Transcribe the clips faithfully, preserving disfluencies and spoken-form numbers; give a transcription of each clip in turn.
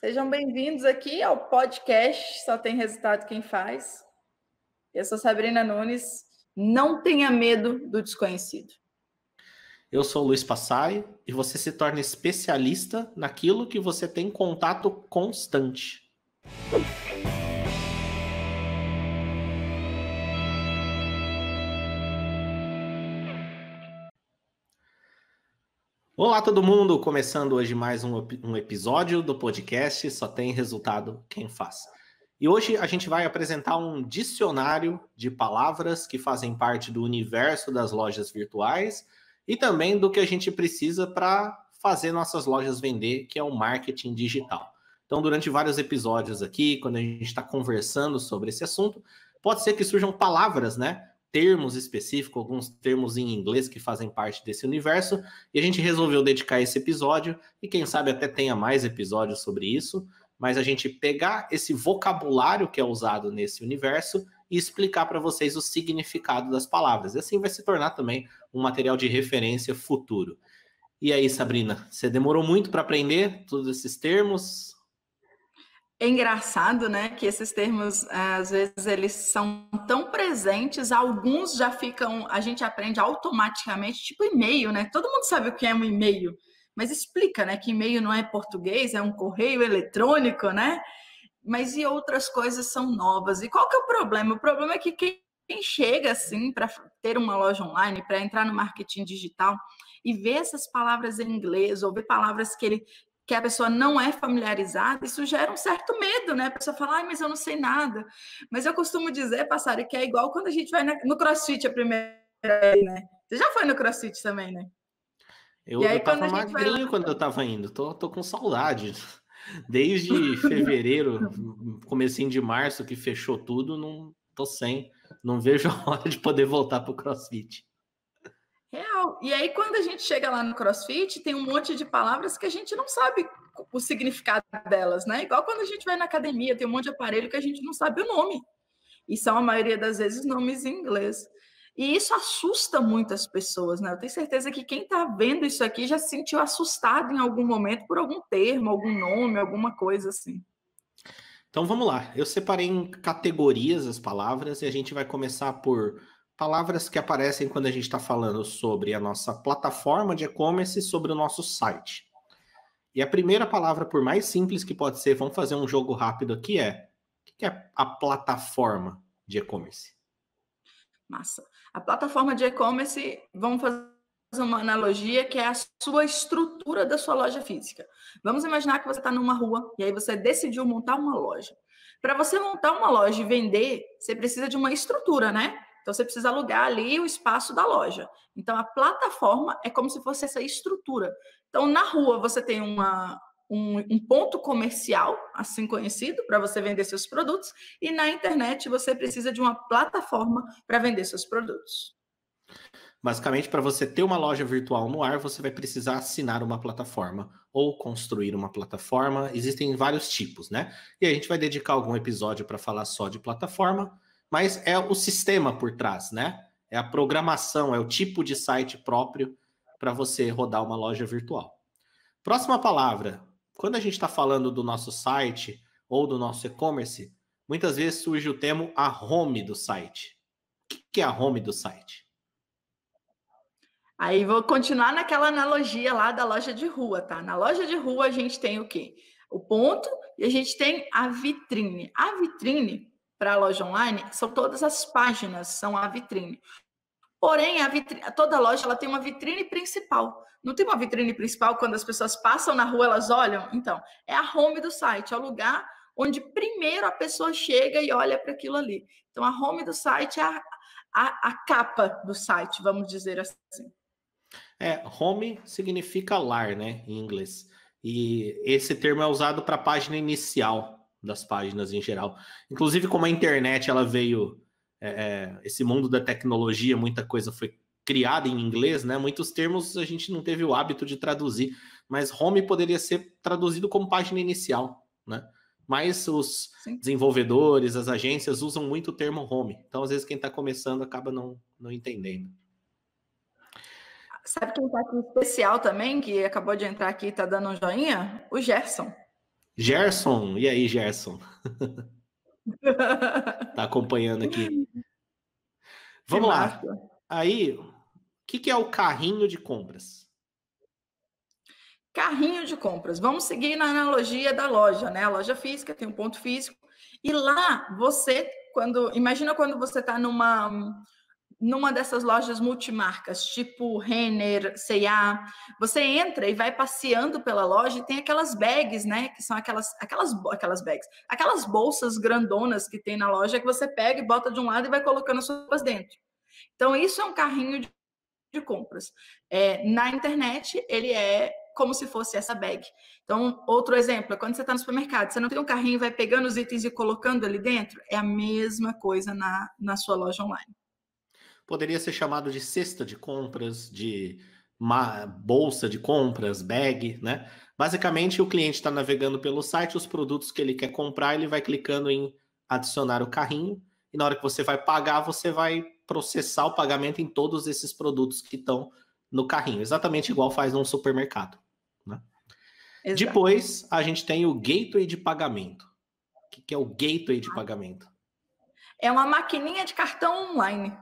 Sejam bem-vindos aqui ao podcast Só Tem Resultado Quem Faz. Eu sou Sabrina Nunes. Não tenha medo do desconhecido. Eu sou o Luiz Passai e você se torna especialista naquilo que você tem contato constante. Olá todo mundo, começando hoje mais um, um episódio do podcast Só Tem Resultado Quem Faz. E hoje a gente vai apresentar um dicionário de palavras que fazem parte do universo das lojas virtuais e também do que a gente precisa para fazer nossas lojas vender, que é o marketing digital. Então, durante vários episódios aqui, quando a gente está conversando sobre esse assunto, pode ser que surjam palavras, né? Termos específicos, alguns termos em inglês que fazem parte desse universo, e a gente resolveu dedicar esse episódio, e quem sabe até tenha mais episódios sobre isso, mas a gente pegar esse vocabulário que é usado nesse universo e explicar para vocês o significado das palavras. E assim vai se tornar também um material de referência futuro. E aí, Sabrina, você demorou muito para aprender todos esses termos? É engraçado, né, que esses termos, às vezes, eles são tão presentes, alguns já ficam, a gente aprende automaticamente, tipo e-mail, né? Todo mundo sabe o que é um e-mail, mas explica, né, que e-mail não é português, é um correio eletrônico, né? Mas e outras coisas são novas. E qual que é o problema? O problema é que quem chega, assim, para ter uma loja online, para entrar no marketing digital e ver essas palavras em inglês, ou ver palavras que ele... que a pessoa não é familiarizada, isso gera um certo medo, né? A pessoa fala, ai, mas eu não sei nada. Mas eu costumo dizer, Passari, que é igual quando a gente vai no CrossFit a primeira vez, né? Você já foi no CrossFit também, né? Eu, E aí, eu tava quando a gente magrinho vai lá... quando eu tava indo, tô, tô com saudade. Desde fevereiro, comecinho de março, que fechou tudo, não tô sem. Não vejo a hora de poder voltar pro CrossFit. Real. E aí, quando a gente chega lá no CrossFit, tem um monte de palavras que a gente não sabe o significado delas, né? Igual quando a gente vai na academia, tem um monte de aparelho que a gente não sabe o nome. E são, a maioria das vezes, nomes em inglês. E isso assusta muitas pessoas, né? Eu tenho certeza que quem está vendo isso aqui já se sentiu assustado em algum momento por algum termo, algum nome, alguma coisa assim. Então vamos lá. Eu separei em categorias as palavras e a gente vai começar por palavras que aparecem quando a gente está falando sobre a nossa plataforma de e-commerce e sobre o nosso site. E a primeira palavra, por mais simples que pode ser, vamos fazer um jogo rápido aqui, é: o que é a plataforma de e-commerce? Massa. A plataforma de e-commerce, vamos fazer uma analogia, que é a sua estrutura da sua loja física. Vamos imaginar que você está numa rua e aí você decidiu montar uma loja. Para você montar uma loja e vender, você precisa de uma estrutura, né? Então, você precisa alugar ali o espaço da loja. Então, a plataforma é como se fosse essa estrutura. Então, na rua, você tem uma, um, um ponto comercial, assim conhecido, para você vender seus produtos, e na internet você precisa de uma plataforma para vender seus produtos. Basicamente, para você ter uma loja virtual no ar, você vai precisar assinar uma plataforma ou construir uma plataforma. Existem vários tipos, né? E a gente vai dedicar algum episódio para falar só de plataforma, mas é o sistema por trás, né? É a programação, é o tipo de site próprio para você rodar uma loja virtual. Próxima palavra. Quando a gente está falando do nosso site ou do nosso e-commerce, muitas vezes surge o termo a home do site. O que é a home do site? Aí vou continuar naquela analogia lá da loja de rua, tá? Na loja de rua a gente tem o quê? O ponto e a gente tem a vitrine. A vitrine, para a loja online, são todas as páginas, são a vitrine. Porém, a vitrine, toda loja ela tem uma vitrine principal. Não tem uma vitrine principal quando as pessoas passam na rua, elas olham? Então, é a home do site, é o lugar onde primeiro a pessoa chega e olha para aquilo ali. Então, a home do site é a, a, a capa do site, vamos dizer assim. É, home significa lar, né, em inglês. E esse termo é usado para a página inicial das páginas em geral. Inclusive, como a internet ela veio, é, esse mundo da tecnologia, muita coisa foi criada em inglês, né? Muitos termos a gente não teve o hábito de traduzir, mas home poderia ser traduzido como página inicial, né? Mas os Sim. desenvolvedores, as agências usam muito o termo home. Então, às vezes, quem está começando acaba não, não entendendo. Sabe quem está aqui especial também, que acabou de entrar aqui e está dando um joinha? O Gerson. Gerson, e aí, Gerson? Tá acompanhando aqui. Que Vamos lá. massa. Aí, o que, que é o carrinho de compras? Carrinho de compras. Vamos seguir na analogia da loja, né? A loja física tem um ponto físico. E lá, você, quando. Imagina quando você está numa. Numa dessas lojas multimarcas, tipo Renner, C e A, você entra e vai passeando pela loja e tem aquelas bags, né? Que são aquelas, aquelas, aquelas bags, aquelas bolsas grandonas que tem na loja que você pega e bota de um lado e vai colocando as suas dentro. Então, isso é um carrinho de, de compras. É, na internet, ele é como se fosse essa bag. Então, outro exemplo, é quando você está no supermercado, você não tem um carrinho e vai pegando os itens e colocando ali dentro? É a mesma coisa na, na sua loja online. Poderia ser chamado de cesta de compras, de uma bolsa de compras, bag, né? Basicamente, o cliente está navegando pelo site, os produtos que ele quer comprar, ele vai clicando em adicionar o carrinho, e na hora que você vai pagar, você vai processar o pagamento em todos esses produtos que estão no carrinho, exatamente igual faz num supermercado, né? Depois, a gente tem o gateway de pagamento. O que é o gateway de pagamento? É uma maquininha de cartão online.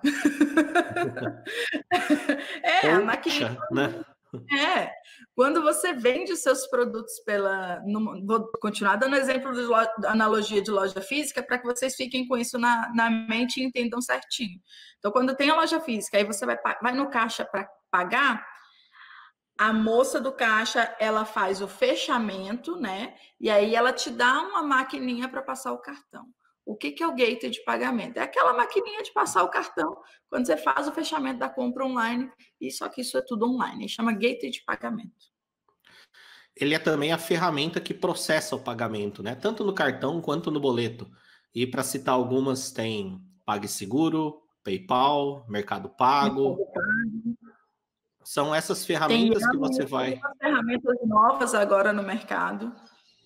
é, Ou a maquininha. né? É, quando você vende os seus produtos pela. No, vou continuar dando exemplo de lo, analogia de loja física para que vocês fiquem com isso na, na mente e entendam certinho. Então, quando tem a loja física, aí você vai, vai no caixa para pagar, a moça do caixa ela faz o fechamento, né? E aí ela te dá uma maquininha para passar o cartão. O que, que é o gateway de pagamento? É aquela maquininha de passar o cartão quando você faz o fechamento da compra online, e só que isso é tudo online, chama gateway de pagamento. Ele é também a ferramenta que processa o pagamento, né? Tanto no cartão quanto no boleto. E para citar algumas, tem PagSeguro, PayPal, Mercado Pago. São essas ferramentas Tem, que você vai... tem umas ferramentas novas agora no mercado.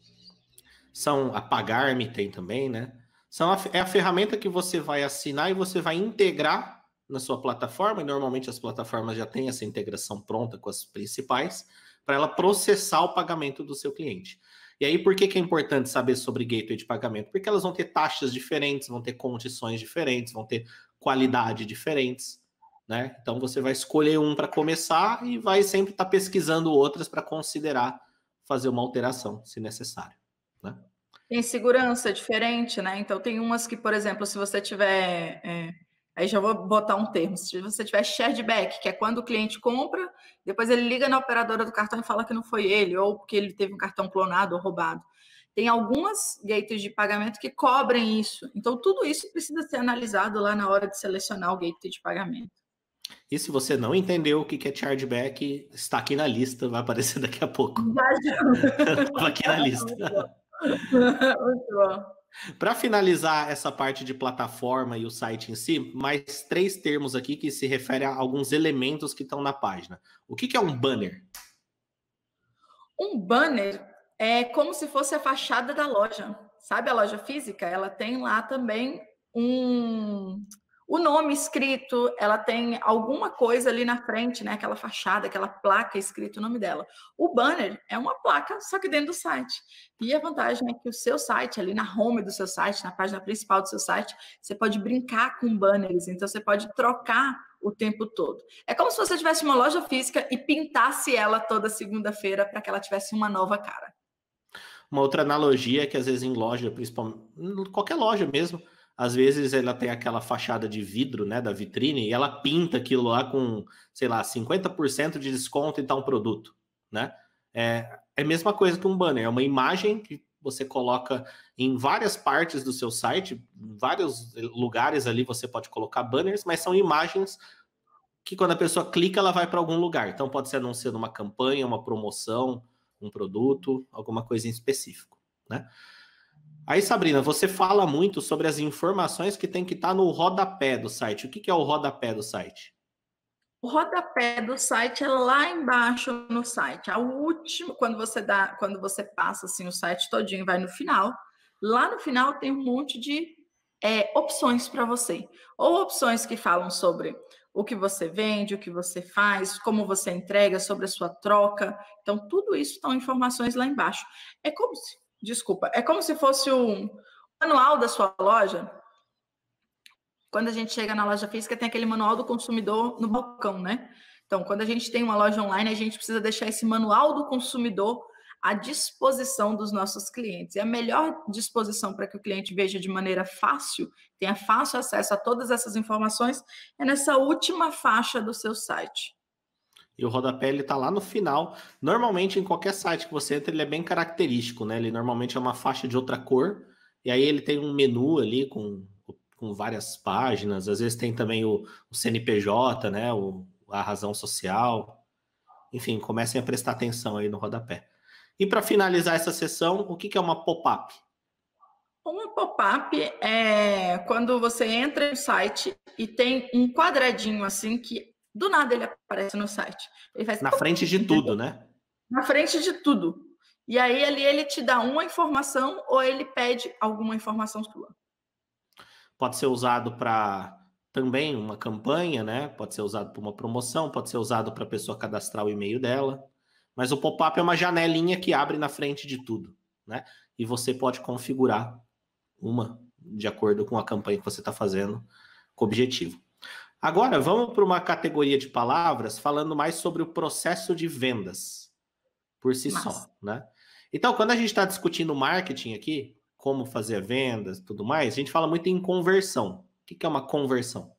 São a Pagar.me tem também, né? São a, é a ferramenta que você vai assinar e você vai integrar na sua plataforma, e normalmente as plataformas já têm essa integração pronta com as principais, para ela processar o pagamento do seu cliente. E aí, por que, que é importante saber sobre gateway de pagamento? Porque elas vão ter taxas diferentes, vão ter condições diferentes, vão ter qualidade diferentes, né? Então, você vai escolher um para começar e vai sempre estar tá pesquisando outras para considerar fazer uma alteração, se necessário, né? Tem segurança diferente, né? Então, tem umas que, por exemplo, se você tiver... É, aí já vou botar um termo. Se você tiver chargeback, que é quando o cliente compra, depois ele liga na operadora do cartão e fala que não foi ele, ou porque ele teve um cartão clonado ou roubado. Tem algumas gateways de pagamento que cobrem isso. Então, tudo isso precisa ser analisado lá na hora de selecionar o gateway de pagamento. E se você não entendeu o que é chargeback, está aqui na lista, vai aparecer daqui a pouco. Estava aqui na lista. Muito bom. Para finalizar essa parte de plataforma e o site em si, mais três termos aqui que se referem a alguns elementos que estão na página. O que é um banner? Um banner é como se fosse a fachada da loja. Sabe a loja física? Ela tem lá também um... o nome escrito, ela tem alguma coisa ali na frente, né? Aquela fachada, aquela placa escrito o nome dela. O banner é uma placa, só que dentro do site. E a vantagem é que o seu site, ali na home do seu site, na página principal do seu site, você pode brincar com banners. Então, você pode trocar o tempo todo. É como se você tivesse uma loja física e pintasse ela toda segunda-feira para que ela tivesse uma nova cara. Uma outra analogia é que, às vezes, em loja, principalmente, qualquer loja mesmo, às vezes ela tem aquela fachada de vidro, né, da vitrine, e ela pinta aquilo lá com, sei lá, cinquenta por cento de desconto em tal produto, né? É, é a mesma coisa que um banner, é uma imagem que você coloca em várias partes do seu site, em vários lugares ali você pode colocar banners, mas são imagens que quando a pessoa clica, ela vai para algum lugar. Então pode ser anunciando uma campanha, uma promoção, um produto, alguma coisa em específico, né? Aí, Sabrina, você fala muito sobre as informações que tem que estar no rodapé do site. O que é o rodapé do site? O rodapé do site é lá embaixo no site. A última, quando você dá, quando você passa assim o site todinho, vai no final. Lá no final tem um monte de é, opções para você. Ou opções que falam sobre o que você vende, o que você faz, como você entrega, sobre a sua troca. Então, tudo isso estão informações lá embaixo. É como se Desculpa, é como se fosse o manual da sua loja. Quando a gente chega na loja física, tem aquele manual do consumidor no balcão, né? Então, quando a gente tem uma loja online, a gente precisa deixar esse manual do consumidor à disposição dos nossos clientes. E a melhor disposição para que o cliente veja de maneira fácil, tenha fácil acesso a todas essas informações, é nessa última faixa do seu site. E o rodapé, ele tá lá no final. Normalmente, em qualquer site que você entra, ele é bem característico, né? Ele normalmente é uma faixa de outra cor, e aí ele tem um menu ali com, com várias páginas. Às vezes tem também o, o C N P J, né? O, a razão social. Enfim, comecem a prestar atenção aí no rodapé. E para finalizar essa sessão, o que, que é uma pop-up? Uma pop-up é quando você entra no site e tem um quadradinho assim que do nada ele aparece no site. Ele faz Na frente de tudo, né? Na frente de tudo. E aí ali ele te dá uma informação ou ele pede alguma informação sua. Pode ser usado para também uma campanha, né? Pode ser usado para uma promoção, pode ser usado para a pessoa cadastrar o e-mail dela. Mas o pop-up é uma janelinha que abre na frente de tudo, né? E você pode configurar uma de acordo com a campanha que você está fazendo com o objetivo. Agora, vamos para uma categoria de palavras falando mais sobre o processo de vendas por si Mas... só, né? Então, quando a gente está discutindo marketing aqui, como fazer vendas, tudo mais, a gente fala muito em conversão. O que é uma conversão?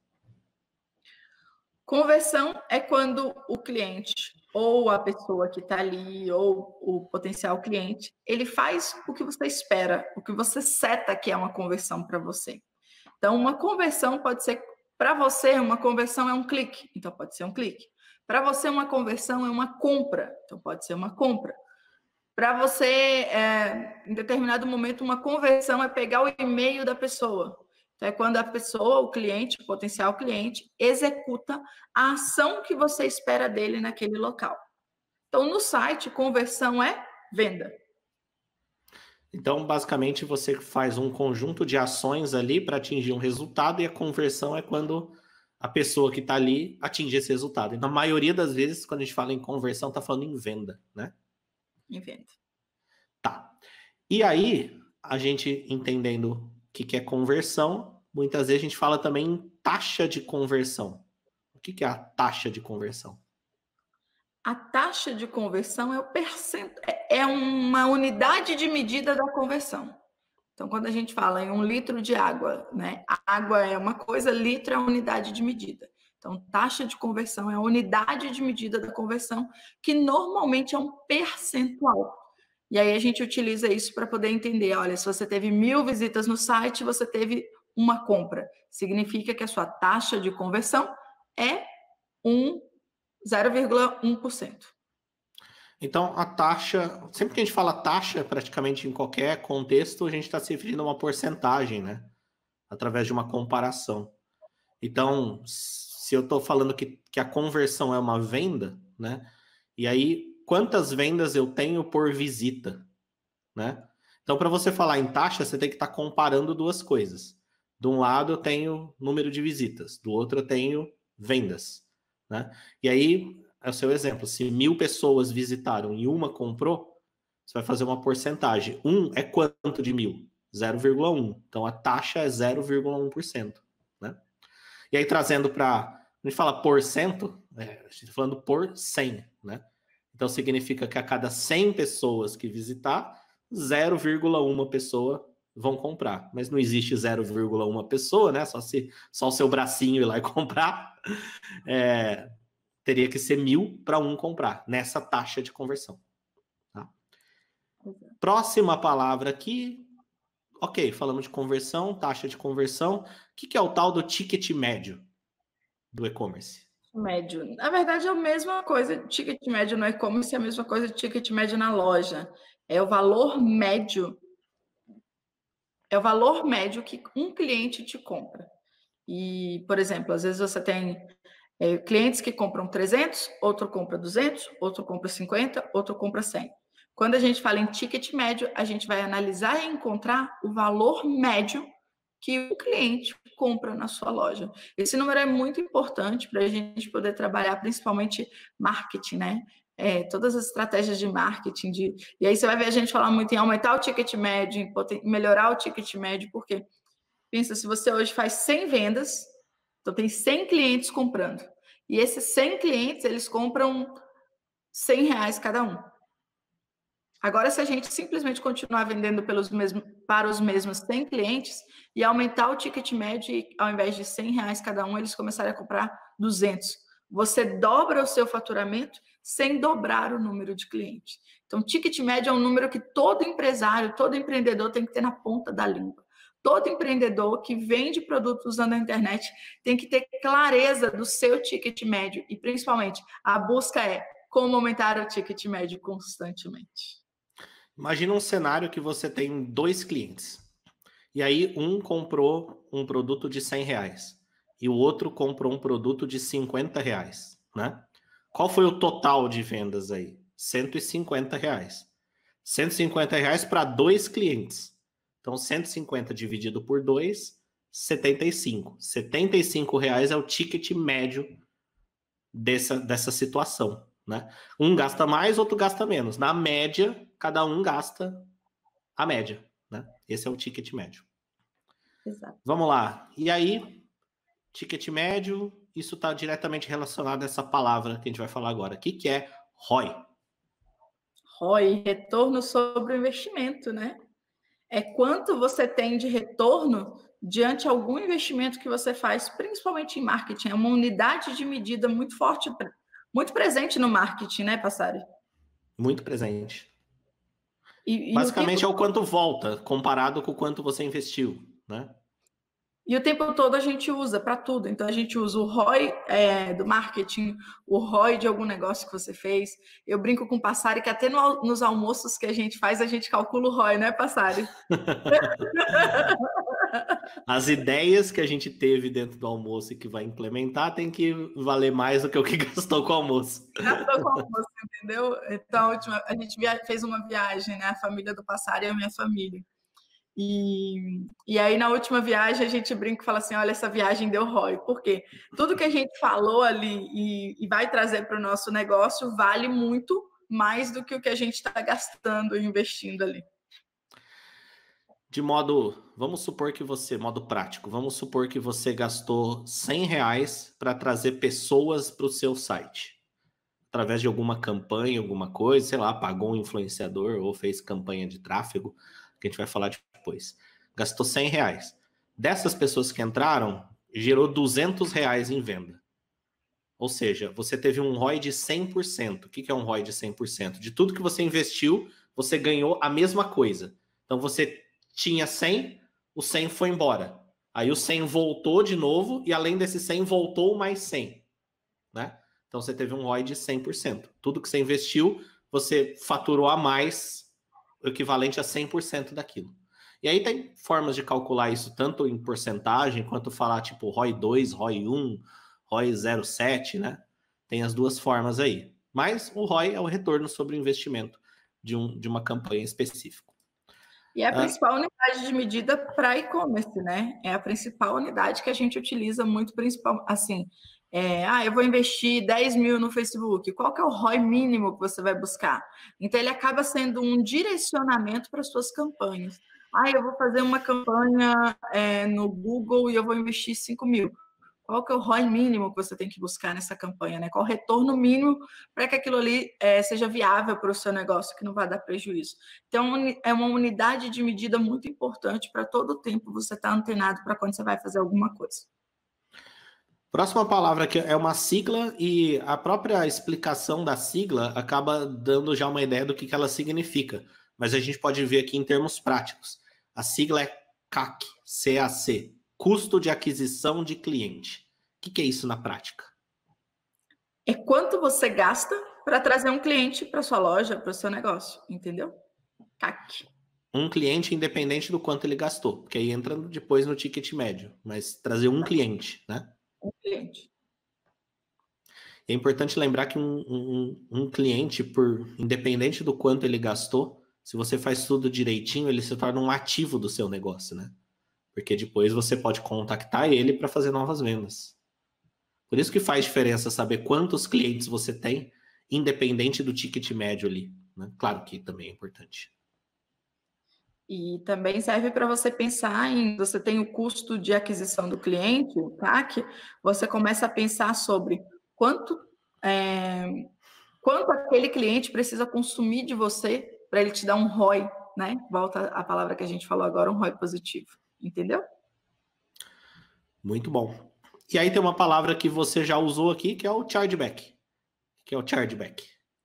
Conversão é quando o cliente ou a pessoa que está ali ou o potencial cliente, ele faz o que você espera, o que você seta que é uma conversão para você. Então, uma conversão pode ser, para você, uma conversão é um clique, então pode ser um clique. Para você, uma conversão é uma compra, então pode ser uma compra. Para você, é, em determinado momento, uma conversão é pegar o e-mail da pessoa. Então, é quando a pessoa, o cliente, o potencial cliente, executa a ação que você espera dele naquele local. Então, no site, conversão é venda. Então, basicamente, você faz um conjunto de ações ali para atingir um resultado e a conversão é quando a pessoa que está ali atinge esse resultado. E na maioria das vezes, quando a gente fala em conversão, está falando em venda, né? Em venda. Tá. E aí, a gente entendendo o que, que é conversão, muitas vezes a gente fala também em taxa de conversão. O que, que é a taxa de conversão? A taxa de conversão é o percent... é uma unidade de medida da conversão. Então, quando a gente fala em um litro de água, né? A água é uma coisa, litro é a unidade de medida. Então, taxa de conversão é a unidade de medida da conversão, que normalmente é um percentual. E aí a gente utiliza isso para poder entender, olha, se você teve mil visitas no site, você teve uma compra. Significa que a sua taxa de conversão é um zero vírgula um por cento. Então, a taxa, sempre que a gente fala taxa, praticamente em qualquer contexto, a gente está se referindo a uma porcentagem, né? Através de uma comparação. Então, se eu estou falando que, que a conversão é uma venda, né? E aí, quantas vendas eu tenho por visita, né? Então, para você falar em taxa, você tem que estar tá comparando duas coisas. De um lado, eu tenho número de visitas, do outro, eu tenho vendas, né? E aí, é o seu exemplo. Se mil pessoas visitaram e uma comprou, você vai fazer uma porcentagem. Um é quanto de mil? zero vírgula um. Então, a taxa é zero vírgula um por cento, né? E aí, trazendo para... A gente fala porcento, é, a gente está falando por cem, né? Então, significa que a cada cem pessoas que visitar, zero vírgula um pessoa vão comprar. Mas não existe zero vírgula um pessoa, né? Só, se, só o seu bracinho ir lá e comprar. É, teria que ser mil para um comprar, nessa taxa de conversão. Tá? Uhum. Próxima palavra aqui. Ok, falamos de conversão, taxa de conversão. O que, que é o tal do ticket médio do e-commerce? Médio. Na verdade, é a mesma coisa. Ticket médio no e-commerce é a mesma coisa de ticket médio na loja. É o valor médio. É o valor médio que um cliente te compra. E, por exemplo, às vezes você tem é, clientes que compram trezentos, outro compra duzentos, outro compra cinquenta, outro compra cem. Quando a gente fala em ticket médio, a gente vai analisar e encontrar o valor médio que o cliente compra na sua loja. Esse número é muito importante para a gente poder trabalhar, principalmente marketing, né? é, todas as estratégias de marketing. De, e aí você vai ver a gente falar muito em aumentar o ticket médio, em poten- melhorar o ticket médio, porque pensa, se você hoje faz cem vendas, então tem cem clientes comprando. E esses cem clientes, eles compram cem reais cada um. Agora, se a gente simplesmente continuar vendendo pelos mesmos, para os mesmos cem clientes e aumentar o ticket médio, e ao invés de cem reais cada um, eles começarem a comprar duzentos. Você dobra o seu faturamento sem dobrar o número de clientes. Então, ticket médio é um número que todo empresário, todo empreendedor tem que ter na ponta da língua. Todo empreendedor que vende produtos usando a internet tem que ter clareza do seu ticket médio. E, principalmente, a busca é como aumentar o ticket médio constantemente. Imagina um cenário que você tem dois clientes. E aí um comprou um produto de cem reais. E o outro comprou um produto de cinquenta reais, né? Qual foi o total de vendas aí? cento e cinquenta reais. cento e cinquenta reais para dois clientes. Então, cento e cinquenta dividido por dois, setenta e cinco. setenta e cinco reais é o ticket médio dessa, dessa situação, né? Um gasta mais, outro gasta menos. Na média, cada um gasta a média, né? Esse é o ticket médio. Exato. Vamos lá. E aí, ticket médio, isso está diretamente relacionado a essa palavra que a gente vai falar agora. O que, que é R O I? R O I, retorno sobre o investimento, né? É quanto você tem de retorno diante de algum investimento que você faz, principalmente em marketing. É uma unidade de medida muito forte, muito presente no marketing, né, Passari? Muito presente. E, e Basicamente tempo... é o quanto volta comparado com o quanto você investiu, né? E o tempo todo a gente usa para tudo. Então, a gente usa o R O I é, do marketing, o R O I de algum negócio que você fez. Eu brinco com o Passari que até no, nos almoços que a gente faz, a gente calcula o R O I, né, Passari? As ideias que a gente teve dentro do almoço e que vai implementar tem que valer mais do que o que gastou com o almoço. Gastou com o almoço, entendeu? Então, a, última, a gente via, fez uma viagem, né? A família do Passari e a minha família. E, e aí, na última viagem, a gente brinca e fala assim, olha, essa viagem deu R O I. Por quê? Tudo que a gente falou ali e, e vai trazer para o nosso negócio vale muito mais do que o que a gente está gastando e investindo ali. De modo, vamos supor que você, modo prático, vamos supor que você gastou cem reais para trazer pessoas para o seu site. Através de alguma campanha, alguma coisa, sei lá, pagou um influenciador ou fez campanha de tráfego, que a gente vai falar depois. Gastou cem reais. Dessas pessoas que entraram, gerou duzentos reais em venda. Ou seja, você teve um R O I de cem por cento. O que é um R O I de cem por cento? De tudo que você investiu, você ganhou a mesma coisa. Então você tinha cem, o cem foi embora. Aí o cem voltou de novo e além desse cem voltou mais cem, né? Então você teve um R O I de cem por cento. Tudo que você investiu, você faturou a mais, o equivalente a cem por cento daquilo. E aí tem formas de calcular isso tanto em porcentagem quanto falar tipo R O I dois, R O I um, R O I zero vírgula sete, né? Tem as duas formas aí. Mas o R O I é o retorno sobre o investimento de, um, de uma campanha específica. E é a principal ah. unidade de medida para e-commerce, né? É a principal unidade que a gente utiliza muito, principal, assim, é, ah, eu vou investir dez mil no Facebook, qual que é o R O I mínimo que você vai buscar? Então, ele acaba sendo um direcionamento para as suas campanhas. Ah, eu vou fazer uma campanha é, no Google e eu vou investir cinco mil. Qual que é o R O I mínimo que você tem que buscar nessa campanha, né? Qual o retorno mínimo para que aquilo ali é, seja viável para o seu negócio, que não vai dar prejuízo. Então, é uma unidade de medida muito importante para todo o tempo você estar antenado para quando você vai fazer alguma coisa. Próxima palavra que é uma sigla e a própria explicação da sigla acaba dando já uma ideia do que ela significa. Mas a gente pode ver aqui em termos práticos. A sigla é C A C, C A C. Custo de aquisição de cliente. O que, que é isso na prática? É quanto você gasta para trazer um cliente para sua loja, para o seu negócio, entendeu? C A C. Um cliente independente do quanto ele gastou, porque aí entra depois no ticket médio, mas trazer um cliente, né? Um cliente. É importante lembrar que um, um, um cliente, por independente do quanto ele gastou, se você faz tudo direitinho, ele se torna um ativo do seu negócio, né? Porque depois você pode contactar ele para fazer novas vendas. Por isso que faz diferença saber quantos clientes você tem independente do ticket médio ali, né? Claro que também é importante. E também serve para você pensar em, você tem o custo de aquisição do cliente, o C A C, você começa a pensar sobre quanto, é, quanto aquele cliente precisa consumir de você para ele te dar um R O I, né? Volta a palavra que a gente falou agora, um R O I positivo, entendeu? Muito bom. E aí tem uma palavra que você já usou aqui, que é o chargeback. Que é o chargeback.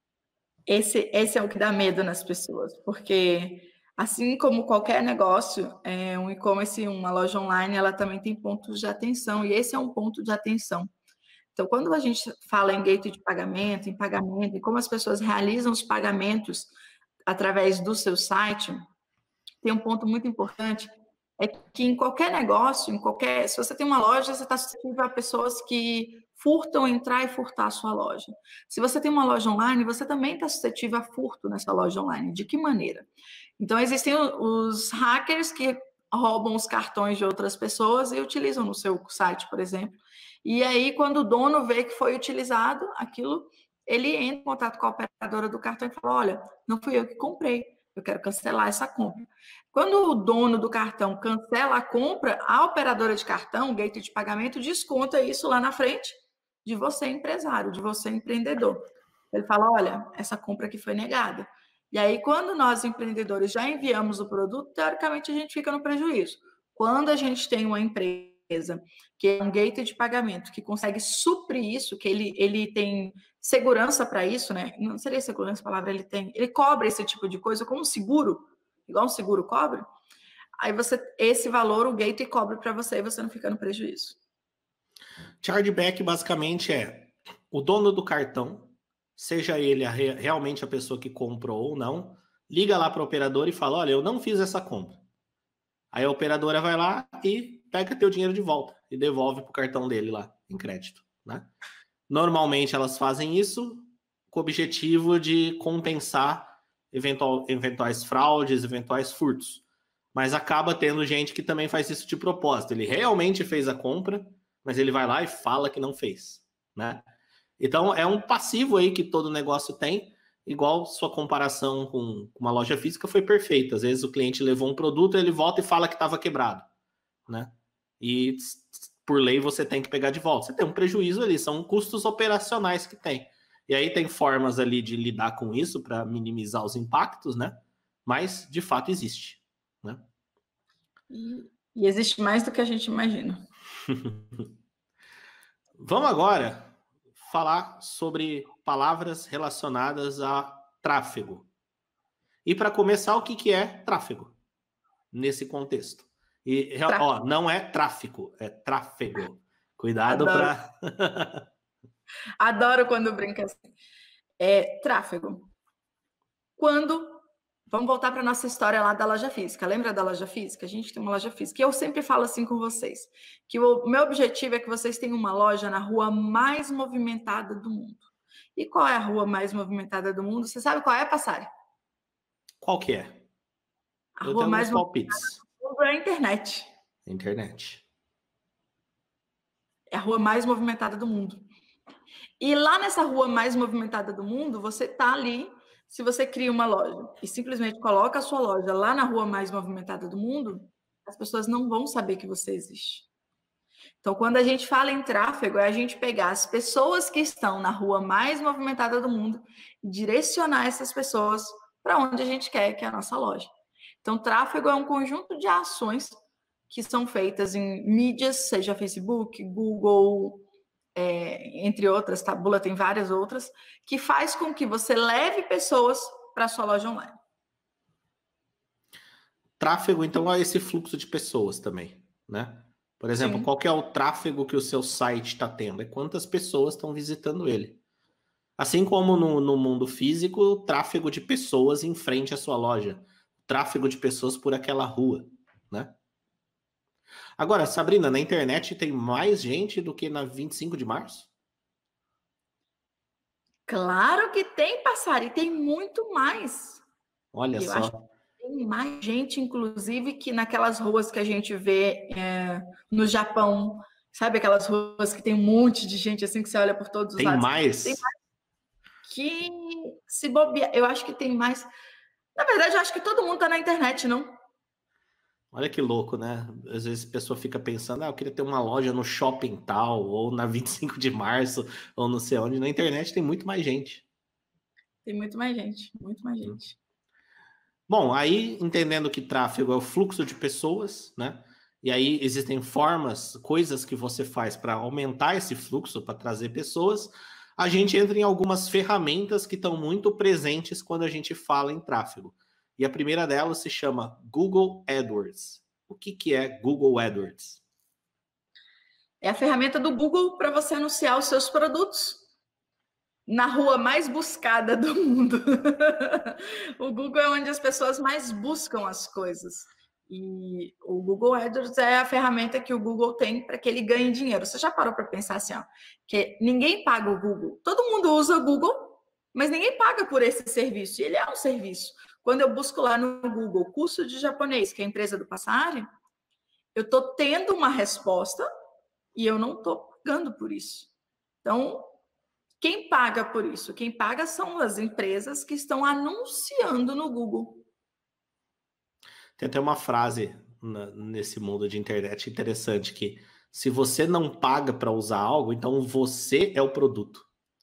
Esse, esse é o que dá medo nas pessoas, porque assim como qualquer negócio, é, um e-commerce, uma loja online, ela também tem pontos de atenção, e esse é um ponto de atenção. Então, quando a gente fala em gateway de pagamento, em pagamento, e como as pessoas realizam os pagamentos através do seu site, tem um ponto muito importante, é que em qualquer negócio, em qualquer, se você tem uma loja, você está suscetível a pessoas que furtam, entrar e furtar a sua loja. Se você tem uma loja online, você também está suscetível a furto nessa loja online. De que maneira? Então, existem os hackers que roubam os cartões de outras pessoas e utilizam no seu site, por exemplo. E aí, quando o dono vê que foi utilizado aquilo, ele entra em contato com a operadora do cartão e fala, olha, não fui eu que comprei, eu quero cancelar essa compra. Quando o dono do cartão cancela a compra, a operadora de cartão, o gateway de pagamento, desconta isso lá na frente de você, empresário, de você, empreendedor. Ele fala, olha, essa compra aqui foi negada. E aí, quando nós, empreendedores, já enviamos o produto, teoricamente, a gente fica no prejuízo. Quando a gente tem uma empresa que é um gateway de pagamento, que consegue suprir isso, que ele, ele tem segurança para isso, né? Não seria segurança a palavra, ele tem, ele cobre esse tipo de coisa como um seguro, igual um seguro cobre. Aí você, esse valor, o gateway cobre para você e você não fica no prejuízo. Chargeback basicamente é o dono do cartão, seja ele a re, realmente a pessoa que comprou ou não, liga lá para a operadora e fala, olha, eu não fiz essa compra. Aí a operadora vai lá e pega teu dinheiro de volta e devolve para o cartão dele lá, em crédito, né? Normalmente elas fazem isso com o objetivo de compensar eventual, eventuais fraudes, eventuais furtos. Mas acaba tendo gente que também faz isso de propósito. Ele realmente fez a compra, mas ele vai lá e fala que não fez, né? Então é um passivo aí que todo negócio tem, igual sua comparação com uma loja física foi perfeita. Às vezes o cliente levou um produto, ele volta e fala que estava quebrado, né? E por lei você tem que pegar de volta. Você tem um prejuízo ali, são custos operacionais que tem. E aí tem formas ali de lidar com isso para minimizar os impactos, né? Mas de fato existe, né? E, e existe mais do que a gente imagina. Vamos agora falar sobre palavras relacionadas a tráfego. E para começar, o que, que é tráfego nesse contexto? E ó, não é tráfico, é tráfego. Cuidado para. Adoro quando brinca assim. É tráfego. Quando. Vamos voltar para a nossa história lá da loja física. Lembra da loja física? A gente tem uma loja física. E eu sempre falo assim com vocês, que o meu objetivo é que vocês tenham uma loja na rua mais movimentada do mundo. E qual é a rua mais movimentada do mundo? Você sabe qual é, Passari? Qual que é? A eu rua mais movimentada do mundo é a internet. Internet. É a rua mais movimentada do mundo. E lá nessa rua mais movimentada do mundo, você tá ali. Se você cria uma loja e simplesmente coloca a sua loja lá na rua mais movimentada do mundo, as pessoas não vão saber que você existe. Então, quando a gente fala em tráfego, é a gente pegar as pessoas que estão na rua mais movimentada do mundo e direcionar essas pessoas para onde a gente quer, que é a nossa loja. Então, tráfego é um conjunto de ações que são feitas em mídias, seja Facebook, Google, É, entre outras, Taboola tem várias outras, que faz com que você leve pessoas para a sua loja online. Tráfego, então, é esse fluxo de pessoas também, né? Por exemplo, Sim. Qual que é o tráfego que o seu site está tendo? É quantas pessoas estão visitando ele. Assim como no, no mundo físico, o tráfego de pessoas em frente à sua loja. O tráfego de pessoas por aquela rua, né? Agora, Sabrina, na internet tem mais gente do que na vinte e cinco de março? Claro que tem, Passari, tem muito mais. Olha Eu só. Acho que tem mais gente, inclusive, que naquelas ruas que a gente vê é, no Japão, sabe aquelas ruas que tem um monte de gente assim que você olha por todos os tem lados? Mais? Tem mais? que se bobear, eu acho que tem mais. Na verdade, eu acho que todo mundo está na internet, não? Olha que louco, né? Às vezes a pessoa fica pensando, ah, eu queria ter uma loja no shopping tal, ou na vinte e cinco de março, ou não sei onde. Na internet tem muito mais gente. Tem muito mais gente, muito mais Hum. gente. Bom, aí entendendo que tráfego é o fluxo de pessoas, né? E aí existem formas, coisas que você faz para aumentar esse fluxo, para trazer pessoas. A gente entra em algumas ferramentas que estão muito presentes quando a gente fala em tráfego. E a primeira delas se chama Google AdWords. O que, que é Google AdWords? É a ferramenta do Google para você anunciar os seus produtos na rua mais buscada do mundo. O Google é onde as pessoas mais buscam as coisas. E o Google AdWords é a ferramenta que o Google tem para que ele ganhe dinheiro. Você já parou para pensar assim, ó, que ninguém paga o Google. Todo mundo usa o Google, mas ninguém paga por esse serviço. E ele é um serviço. Quando eu busco lá no Google curso de japonês, que é a empresa do Passari, eu estou tendo uma resposta e eu não estou pagando por isso. Então, quem paga por isso? Quem paga são as empresas que estão anunciando no Google. Tem até uma frase na, nesse mundo de internet interessante que se você não paga para usar algo, então você é o produto.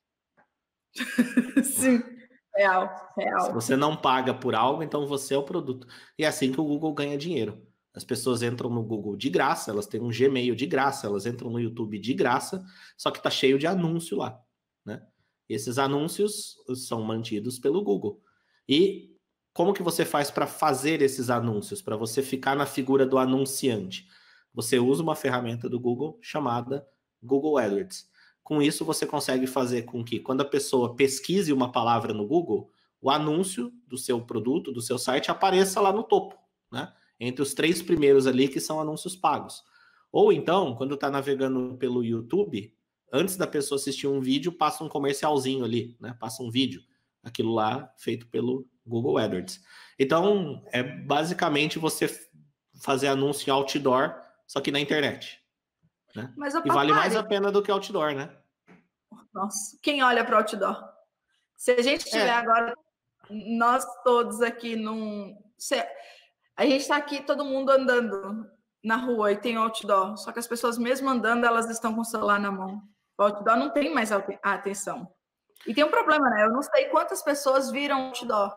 Sim, real, real. Se você não paga por algo, então você é o produto. E é assim que o Google ganha dinheiro. As pessoas entram no Google de graça, elas têm um Gmail de graça, elas entram no YouTube de graça, só que tá cheio de anúncio lá, né? E esses anúncios são mantidos pelo Google. E como que você faz para fazer esses anúncios, para você ficar na figura do anunciante? Você usa uma ferramenta do Google chamada Google AdWords. Com isso, você consegue fazer com que, quando a pessoa pesquise uma palavra no Google, o anúncio do seu produto, do seu site, apareça lá no topo, né? Entre os três primeiros ali, que são anúncios pagos. Ou então, quando está navegando pelo YouTube, antes da pessoa assistir um vídeo, passa um comercialzinho ali, né? Passa um vídeo. Aquilo lá feito pelo Google AdWords. Então, é basicamente você fazer anúncio em outdoor, só que na internet. Né? Mas, e vale mais a pena do que outdoor, né? Nossa, quem olha para outdoor? Se a gente estiver é. agora, nós todos aqui num... A gente está aqui, todo mundo andando na rua e tem outdoor, só que as pessoas mesmo andando, elas estão com o celular na mão. O outdoor não tem mais a atenção. E tem um problema, né? Eu não sei quantas pessoas viram outdoor.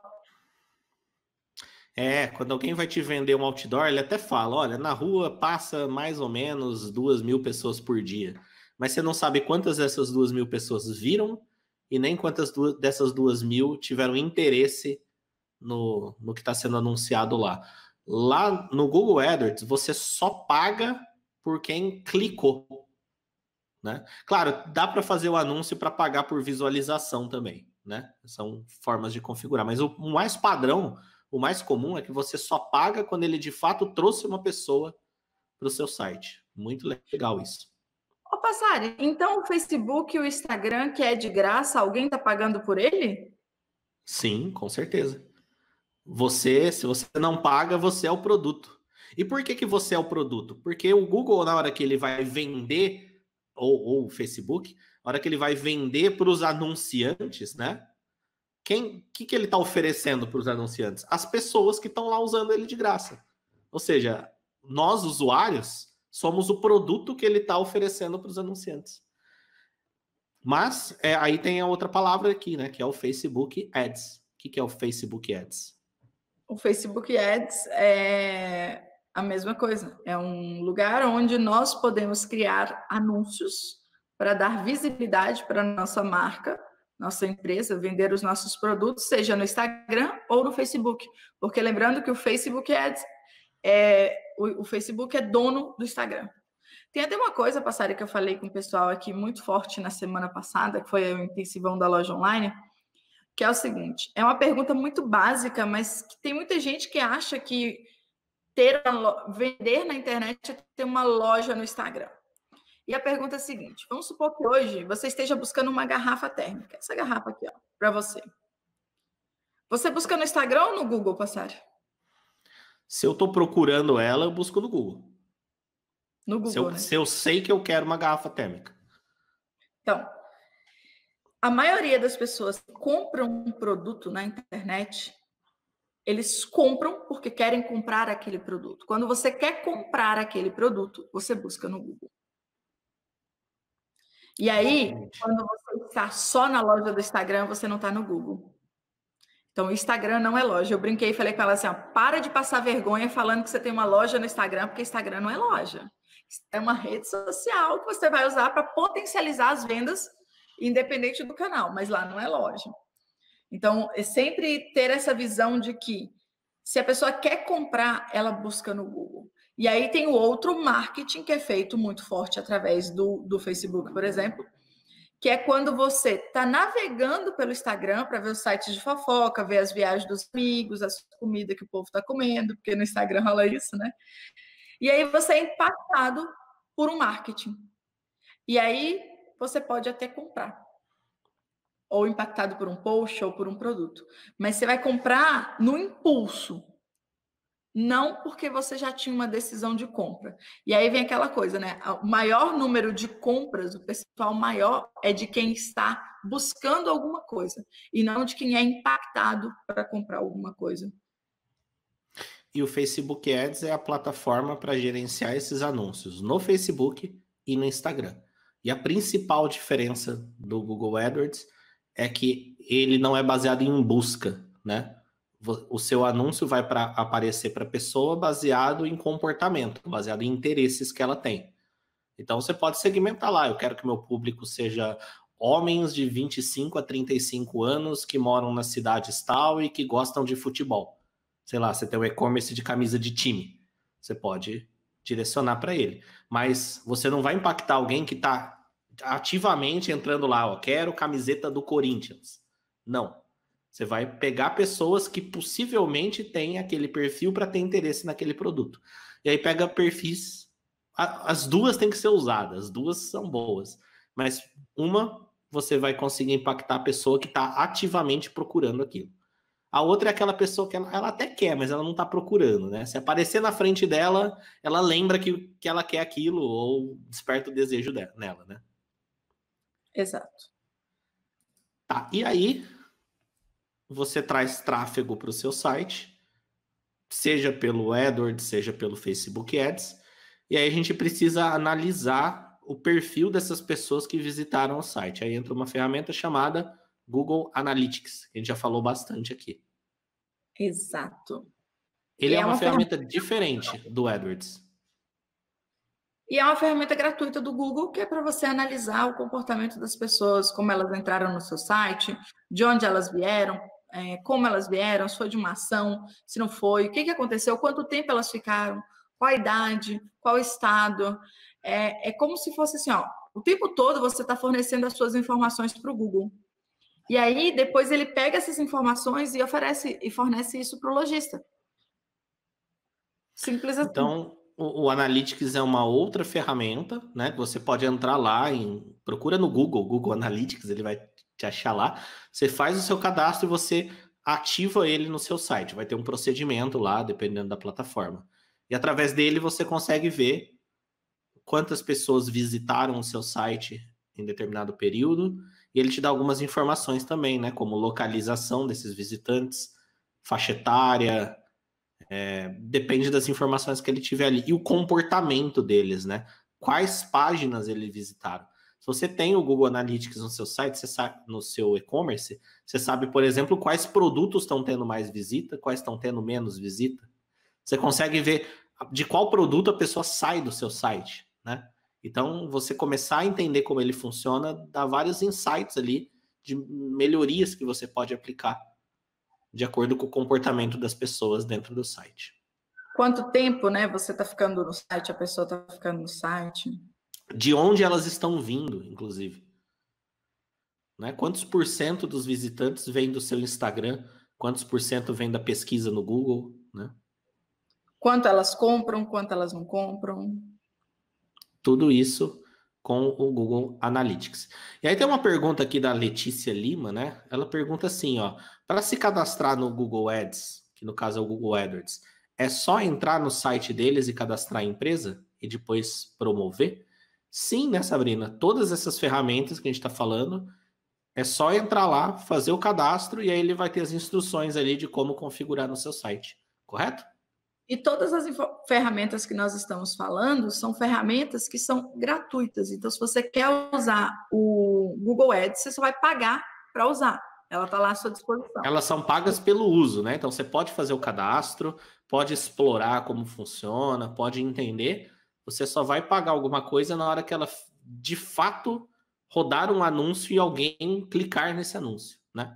É, quando alguém vai te vender um outdoor, ele até fala, olha, na rua passa mais ou menos duas mil pessoas por dia. Mas você não sabe quantas dessas duas mil pessoas viram e nem quantas duas, dessas duas mil tiveram interesse no, no que está sendo anunciado lá. Lá no Google AdWords, você só paga por quem clicou. Né? Claro, dá para fazer o anúncio para pagar por visualização também. Né? São formas de configurar. Mas o, o mais padrão... O mais comum é que você só paga quando ele de fato trouxe uma pessoa para o seu site. Muito legal isso. Ô, Passari, então o Facebook e o Instagram, que é de graça, alguém está pagando por ele? Sim, com certeza. Você, se você não paga, você é o produto. E por que que você é o produto? Porque o Google, na hora que ele vai vender, ou, ou o Facebook, na hora que ele vai vender para os anunciantes, né? Quem que, que ele está oferecendo para os anunciantes? As pessoas que estão lá usando ele de graça. Ou seja, nós, usuários, somos o produto que ele está oferecendo para os anunciantes. Mas é, aí tem a outra palavra aqui, né? Que é o Facebook Ads. O que, que é o Facebook Ads? O Facebook Ads é a mesma coisa. É um lugar onde nós podemos criar anúncios para dar visibilidade para a nossa marca, nossa empresa, vender os nossos produtos, seja no Instagram ou no Facebook. Porque lembrando que o Facebook Ads, é, o, o Facebook é dono do Instagram. Tem até uma coisa, Passari, que eu falei com o pessoal aqui muito forte na semana passada, que foi o intensivão da loja online, que é o seguinte, é uma pergunta muito básica, mas que tem muita gente que acha que ter uma, vender na internet é ter uma loja no Instagram. E a pergunta é a seguinte, vamos supor que hoje você esteja buscando uma garrafa térmica. Essa garrafa aqui, ó, para você. Você busca no Instagram ou no Google, Passari? Se eu estou procurando ela, eu busco no Google. No Google, se eu, né? Se eu sei que eu quero uma garrafa térmica. Então, A maioria das pessoas que compram um produto na internet, eles compram porque querem comprar aquele produto. Quando você quer comprar aquele produto, você busca no Google. E aí, Exatamente. quando você está só na loja do Instagram, você não está no Google. Então, o Instagram não é loja. Eu brinquei e falei com ela assim, ó, para de passar vergonha falando que você tem uma loja no Instagram, porque Instagram não é loja. É uma rede social que você vai usar para potencializar as vendas, independente do canal, mas lá não é loja. Então, é sempre ter essa visão de que se a pessoa quer comprar, ela busca no Google. E aí tem o outro marketing que é feito muito forte através do, do Facebook, por exemplo, que é quando você está navegando pelo Instagram para ver os sites de fofoca, ver as viagens dos amigos, as comidas que o povo está comendo, porque no Instagram rola isso, né? E aí você é impactado por um marketing. E aí você pode até comprar. Ou impactado por um post ou por um produto. Mas você vai comprar no impulso. Não porque você já tinha uma decisão de compra. E aí vem aquela coisa, né? O maior número de compras, o percentual maior é de quem está buscando alguma coisa e não de quem é impactado para comprar alguma coisa. E o Facebook Ads é a plataforma para gerenciar esses anúncios no Facebook e no Instagram. E a principal diferença do Google AdWords é que ele não é baseado em busca, né? O seu anúncio vai para aparecer para a pessoa baseado em comportamento, baseado em interesses que ela tem. Então você pode segmentar lá, eu quero que meu público seja homens de vinte e cinco a trinta e cinco anos que moram nas cidades tal e que gostam de futebol. Sei lá, você tem um e-commerce de camisa de time, você pode direcionar para ele. Mas você não vai impactar alguém que está ativamente entrando lá, ó, quero camiseta do Corinthians. Não. Você vai pegar pessoas que possivelmente têm aquele perfil para ter interesse naquele produto. E aí pega perfis. As duas têm que ser usadas, as duas são boas. Mas uma, você vai conseguir impactar a pessoa que está ativamente procurando aquilo. A outra é aquela pessoa que ela, ela até quer, mas ela não está procurando, né? Se aparecer na frente dela, ela lembra que, que ela quer aquilo ou desperta o desejo dela, nela, né? Exato. Tá, e aí você traz tráfego para o seu site, seja pelo AdWords, seja pelo Facebook Ads, e aí a gente precisa analisar o perfil dessas pessoas que visitaram o site. Aí entra uma ferramenta chamada Google Analytics, que a gente já falou bastante aqui. Exato. Ele E é, uma, uma ferramenta, ferramenta diferente do AdWords. E é uma ferramenta gratuita do Google que é para você analisar o comportamento das pessoas, como elas entraram no seu site, de onde elas vieram, é, como elas vieram, se foi de uma ação, se não foi, o que, que aconteceu, quanto tempo elas ficaram, qual a idade, qual o estado. É, é como se fosse assim, ó, o tempo todo você está fornecendo as suas informações para o Google. E aí, depois ele pega essas informações e oferece e fornece isso para o lojista. Simples assim. Então, o, o Analytics é uma outra ferramenta, né? Que você pode entrar lá em... Procura no Google, Google Analytics, ele vai te achar lá. Você faz o seu cadastro e você ativa ele no seu site. Vai ter um procedimento lá, dependendo da plataforma. E através dele você consegue ver quantas pessoas visitaram o seu site em determinado período. E ele te dá algumas informações também, né? Como localização desses visitantes, faixa etária... É, depende das informações que ele tiver ali. E o comportamento deles, né? Quais páginas eles visitaram. Se você tem o Google Analytics no seu site, você sabe, no seu e-commerce, você sabe, por exemplo, quais produtos estão tendo mais visita, quais estão tendo menos visita. Você consegue ver de qual produto a pessoa sai do seu site, né? Então, você começar a entender como ele funciona, dá vários insights ali de melhorias que você pode aplicar de acordo com o comportamento das pessoas dentro do site. Quanto tempo, né, você está ficando no site, a pessoa está ficando no site. De onde elas estão vindo, inclusive. Né? Quantos por cento dos visitantes vêm do seu Instagram? Quantos por cento vêm da pesquisa no Google? Né? Quanto elas compram, quanto elas não compram. Tudo isso com o Google Analytics. E aí tem uma pergunta aqui da Letícia Lima, né? Ela pergunta assim, ó, para se cadastrar no Google Ads, que no caso é o Google AdWords, é só entrar no site deles e cadastrar a empresa e depois promover? Sim, né, Sabrina? Todas essas ferramentas que a gente está falando, É só entrar lá, fazer o cadastro e aí ele vai ter as instruções ali de como configurar no seu site, correto? E todas as ferramentas que nós estamos falando são ferramentas que são gratuitas. Então, se você quer usar o Google Ads, você só vai pagar para usar. Ela está lá à sua disposição. Elas são pagas pelo uso, né? Então você pode fazer o cadastro, pode explorar como funciona, pode entender. Você só vai pagar alguma coisa na hora que ela de fato rodar um anúncio e alguém clicar nesse anúncio, né?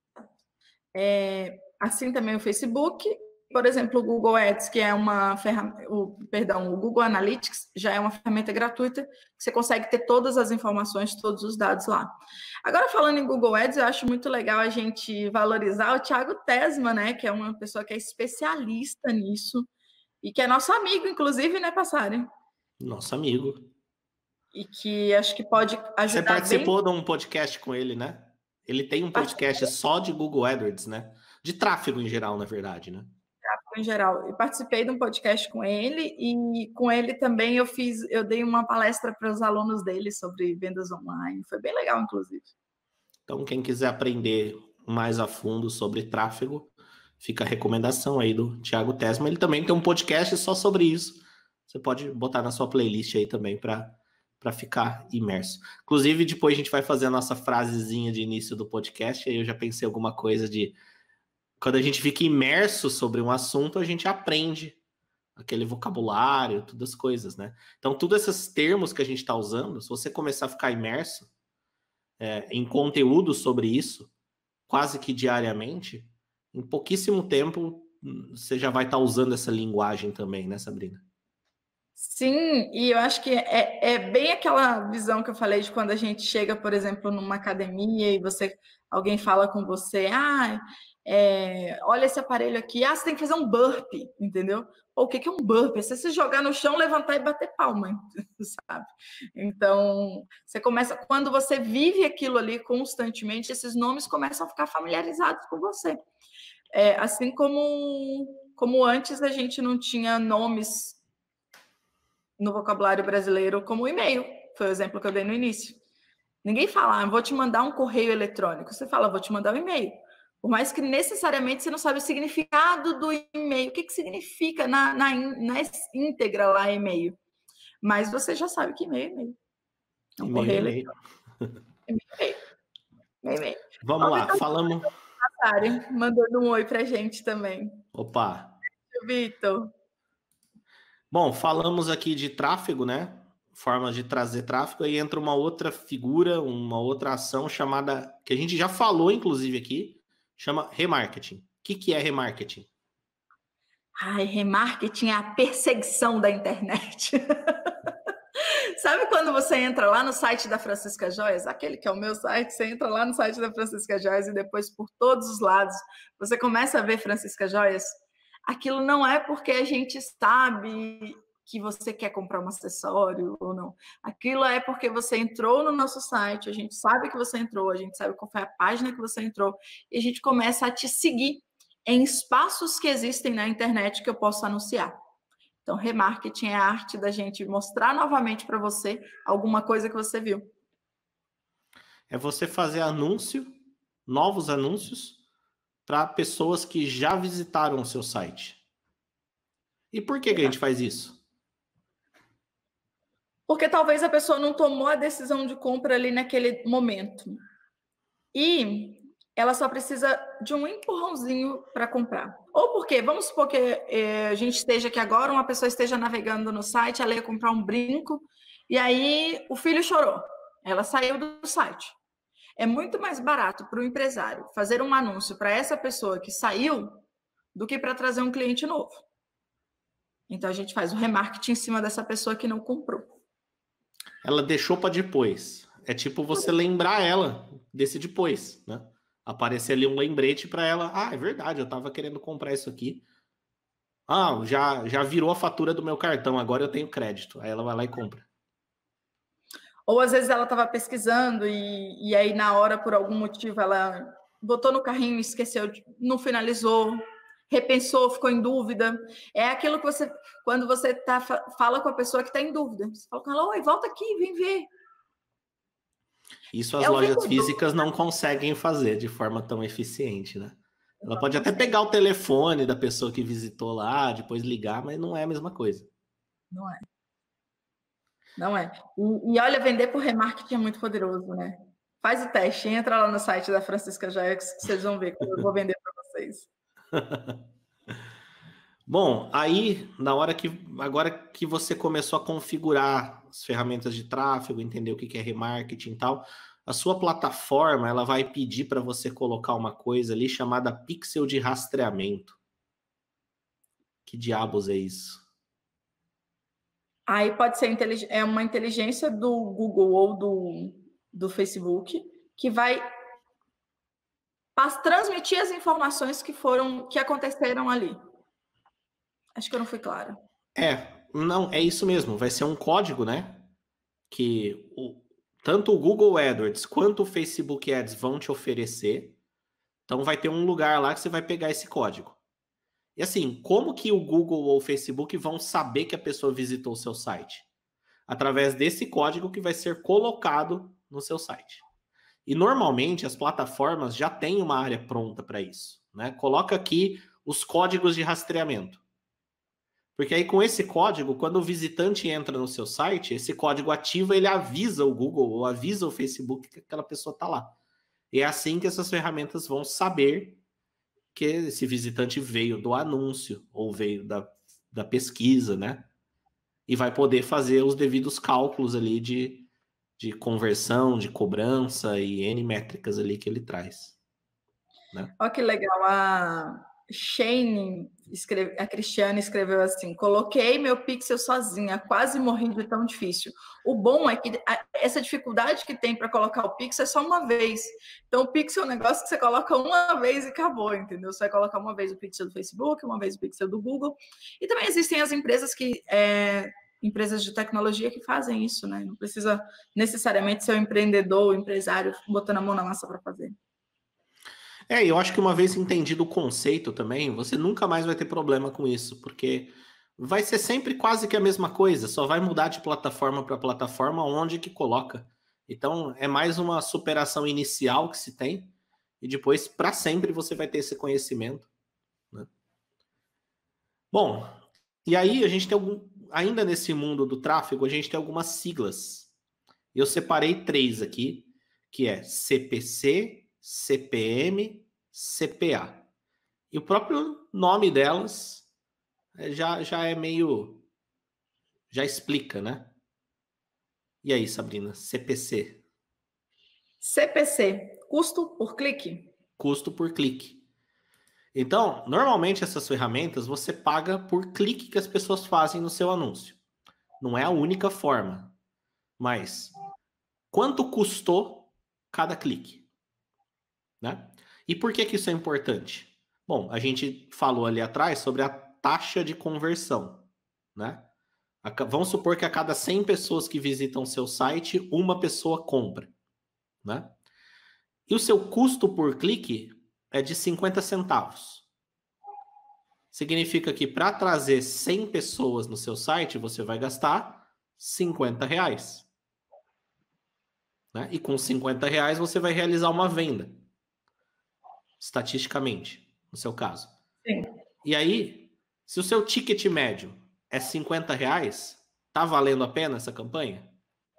É, assim também o Facebook. Por exemplo, o Google Ads, que é uma ferramenta, o, perdão, o Google Analytics já é uma ferramenta gratuita, que você consegue ter todas as informações, todos os dados lá. Agora, falando em Google Ads, eu acho muito legal a gente valorizar o Thiago Tesma, né, que é uma pessoa que é especialista nisso, e que é nosso amigo, inclusive, né, Passari? Nosso amigo. E que acho que pode ajudar. Você participou bem... de um podcast com ele, né? Ele tem um podcast só de Google AdWords, né? De tráfego em geral, na verdade, né? Tráfego em geral. Eu participei de um podcast com ele e com ele também eu fiz, eu dei uma palestra para os alunos dele sobre vendas online. Foi bem legal, inclusive. Então, quem quiser aprender mais a fundo sobre tráfego, fica a recomendação aí do Thiago Tesma. Ele também tem um podcast só sobre isso. Você pode botar na sua playlist aí também para para ficar imerso. Inclusive, depois a gente vai fazer a nossa frasezinha de início do podcast, aí eu já pensei alguma coisa de... Quando a gente fica imerso sobre um assunto, a gente aprende aquele vocabulário, todas as coisas, né? Então, todos esses termos que a gente está usando, se você começar a ficar imerso é, em conteúdo sobre isso, quase que diariamente, em pouquíssimo tempo, você já vai estar tá usando essa linguagem também, né, Sabrina? Sim, e eu acho que é, é bem aquela visão que eu falei de quando a gente chega, por exemplo, numa academia e você, alguém fala com você, ah, é, olha esse aparelho aqui, ah, você tem que fazer um burpee, entendeu? Ou o que é um burpee? É você se jogar no chão, levantar e bater palma, sabe? Então, você começa, quando você vive aquilo ali constantemente, esses nomes começam a ficar familiarizados com você. É, assim como, como antes a gente não tinha nomes no vocabulário brasileiro como e-mail, foi o exemplo que eu dei no início. Ninguém fala, ah, vou te mandar um correio eletrônico. Você fala, vou te mandar um e-mail. Por mais que necessariamente você não sabe o significado do e-mail, o que, que significa na, na, na íntegra lá e-mail. Mas você já sabe que e-mail é e-mail. É um correio eletrônico. E-mail, e-mail. Vamos Ó, lá, falamos... Mandando um oi pra gente também. Opa! Vitor. Bom, falamos aqui de tráfego, né? Formas de trazer tráfego, aí entra uma outra figura, uma outra ação chamada, que a gente já falou, inclusive, aqui, chama remarketing. O que, que é remarketing? Ai, remarketing é a perseguição da internet. Sabe quando você entra lá no site da Francisca Joias? Aquele que é o meu site, você entra lá no site da Francisca Joias e depois por todos os lados você começa a ver Francisca Joias? Aquilo não é porque a gente sabe que você quer comprar um acessório ou não. Aquilo é porque você entrou no nosso site, a gente sabe que você entrou, a gente sabe qual foi a página que você entrou, e a gente começa a te seguir em espaços que existem na internet que eu posso anunciar. Então, remarketing é a arte da gente mostrar novamente para você alguma coisa que você viu. É você fazer anúncio, novos anúncios, para pessoas que já visitaram o seu site. E por que, que a gente faz isso? Porque talvez a pessoa não tomou a decisão de compra ali naquele momento. E ela só precisa de um empurrãozinho para comprar. Ou porque, vamos supor que é, a gente esteja aqui agora, uma pessoa esteja navegando no site, ela ia comprar um brinco, e aí o filho chorou. Ela saiu do site. É muito mais barato para o empresário fazer um anúncio para essa pessoa que saiu do que para trazer um cliente novo. Então, a gente faz o remarketing em cima dessa pessoa que não comprou. Ela deixou para depois. É tipo você lembrar ela desse depois, né? Aparecer ali um lembrete para ela. Ah, é verdade, eu estava querendo comprar isso aqui. Ah, já, já virou a fatura do meu cartão, agora eu tenho crédito. Aí ela vai lá e compra. Ou às vezes ela estava pesquisando e, e aí na hora, por algum motivo, ela botou no carrinho e esqueceu, não finalizou, repensou, ficou em dúvida. É aquilo que você, quando você tá, fala com a pessoa que está em dúvida, você fala com ela, oi, volta aqui, vem ver. Isso as É o lojas vendedor. físicas não conseguem fazer de forma tão eficiente, né? Ela pode até pegar o telefone da pessoa que visitou lá, depois ligar, mas não é a mesma coisa. Não é. Não é. E, e olha, vender por remarketing é muito poderoso, né? Faz o teste, entra lá no site da Francisca Jax, que vocês vão ver como eu vou vender para vocês. Bom, aí, na hora que, agora que você começou a configurar as ferramentas de tráfego, entender o que é remarketing e tal, a sua plataforma, ela vai pedir para você colocar uma coisa ali chamada pixel de rastreamento. Que diabos é isso? Aí pode ser é uma inteligência do Google ou do, do Facebook que vai transmitir as informações que foram, que aconteceram ali. Acho que eu não fui clara. É, não, é isso mesmo. Vai ser um código, né? Que o, tanto o Google AdWords quanto o Facebook Ads vão te oferecer. Então vai ter um lugar lá que você vai pegar esse código. E assim, como que o Google ou o Facebook vão saber que a pessoa visitou o seu site? Através desse código que vai ser colocado no seu site. E normalmente as plataformas já têm uma área pronta para isso, né? Coloca aqui os códigos de rastreamento. Porque aí com esse código, quando o visitante entra no seu site, esse código ativa, ele avisa o Google ou avisa o Facebook que aquela pessoa está lá. E é assim que essas ferramentas vão saber que esse visitante veio do anúncio ou veio da, da pesquisa, né? E vai poder fazer os devidos cálculos ali de, de conversão, de cobrança e N métricas ali que ele traz. Né? Olha que legal, a Shane, escreve, a Cristiane escreveu assim, coloquei meu pixel sozinha, quase morri de tão difícil. O bom é que a, essa dificuldade que tem para colocar o pixel é só uma vez. Então o pixel é um negócio que você coloca uma vez e acabou, entendeu? Você vai colocar uma vez o pixel do Facebook, uma vez o pixel do Google. E também existem as empresas que... É, empresas de tecnologia que fazem isso, né? Não precisa necessariamente ser um empreendedor ou empresário botando a mão na massa para fazer. É, eu acho que uma vez entendido o conceito também, você nunca mais vai ter problema com isso, porque vai ser sempre quase que a mesma coisa, só vai mudar de plataforma para plataforma onde que coloca. Então, é mais uma superação inicial que se tem, e depois, para sempre, você vai ter esse conhecimento. Né? Bom, e aí a gente tem algum, ainda nesse mundo do tráfego, a gente tem algumas siglas. Eu separei três aqui, que é C P C, C P M, C P A. E o próprio nome delas já, já é meio... já explica, né? E aí, Sabrina, C P C? C P C, custo por clique? Custo por clique. Então, normalmente essas ferramentas você paga por clique que as pessoas fazem no seu anúncio. Não é a única forma, mas quanto custou cada clique? Né? E por que que isso é importante? Bom, a gente falou ali atrás sobre a taxa de conversão, né? Vamos supor que a cada cem pessoas que visitam o seu site, uma pessoa compra, né? E o seu custo por clique é de cinquenta centavos. Significa que para trazer cem pessoas no seu site, você vai gastar cinquenta reais. Né? E com cinquenta reais você vai realizar uma venda. Estatisticamente, no seu caso. Sim. E aí, se o seu ticket médio é cinquenta reais, tá valendo a pena essa campanha?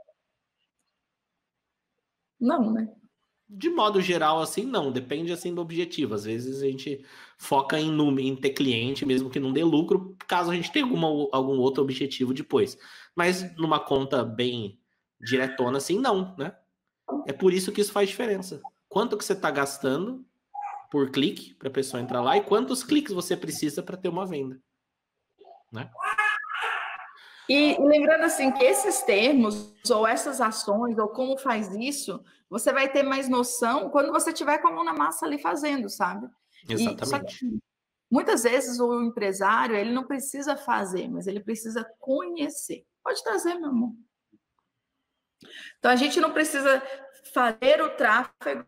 Não, né? De modo geral, assim, não. Depende, assim, do objetivo. Às vezes a gente foca em, número, em ter cliente, mesmo que não dê lucro, caso a gente tenha alguma, algum outro objetivo depois. Mas numa conta bem diretona, assim, não, né? É por isso que isso faz diferença. Quanto que você está gastando por clique para a pessoa entrar lá e quantos cliques você precisa para ter uma venda, né? E, e lembrando assim que esses termos ou essas ações ou como faz isso, você vai ter mais noção quando você tiver com a mão na massa ali fazendo, sabe? Exatamente. E, só que, muitas vezes o empresário ele não precisa fazer, mas ele precisa conhecer. Pode trazer, meu amor. Então a gente não precisa fazer o tráfego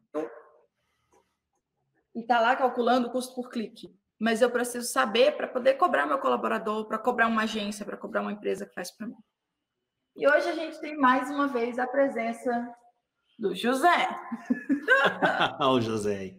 e tá lá calculando o custo por clique. Mas eu preciso saber para poder cobrar meu colaborador, para cobrar uma agência, para cobrar uma empresa que faz para mim. E hoje a gente tem mais uma vez a presença Do José. Olha o José aí.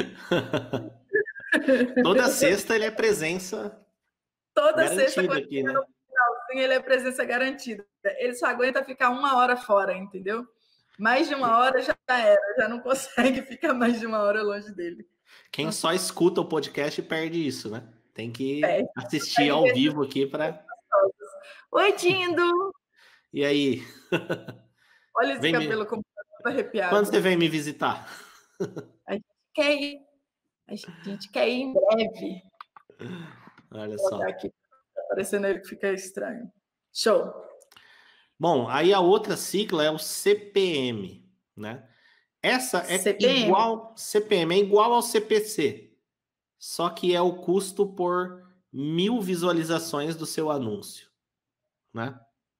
Toda sexta ele é presença Toda sexta aqui, né? Ele é presença garantida. Ele só aguenta ficar uma hora fora, entendeu? Mais de uma hora já era, já não consegue ficar mais de uma hora longe dele. Quem só escuta o podcast perde isso, né? Tem que é, assistir ao vivo aqui para. Oi, Dindo! E aí? Olha esse vem cabelo me... como tá arrepiado. Quando você vem me visitar? A gente quer ir. A gente quer ir em breve. Olha só. Aqui. Tá parecendo ele que fica estranho. Show. Bom, aí a outra sigla é o C P M, né? Essa é C P M. igual C P M é igual ao C P C, só que é o custo por mil visualizações do seu anúncio, né?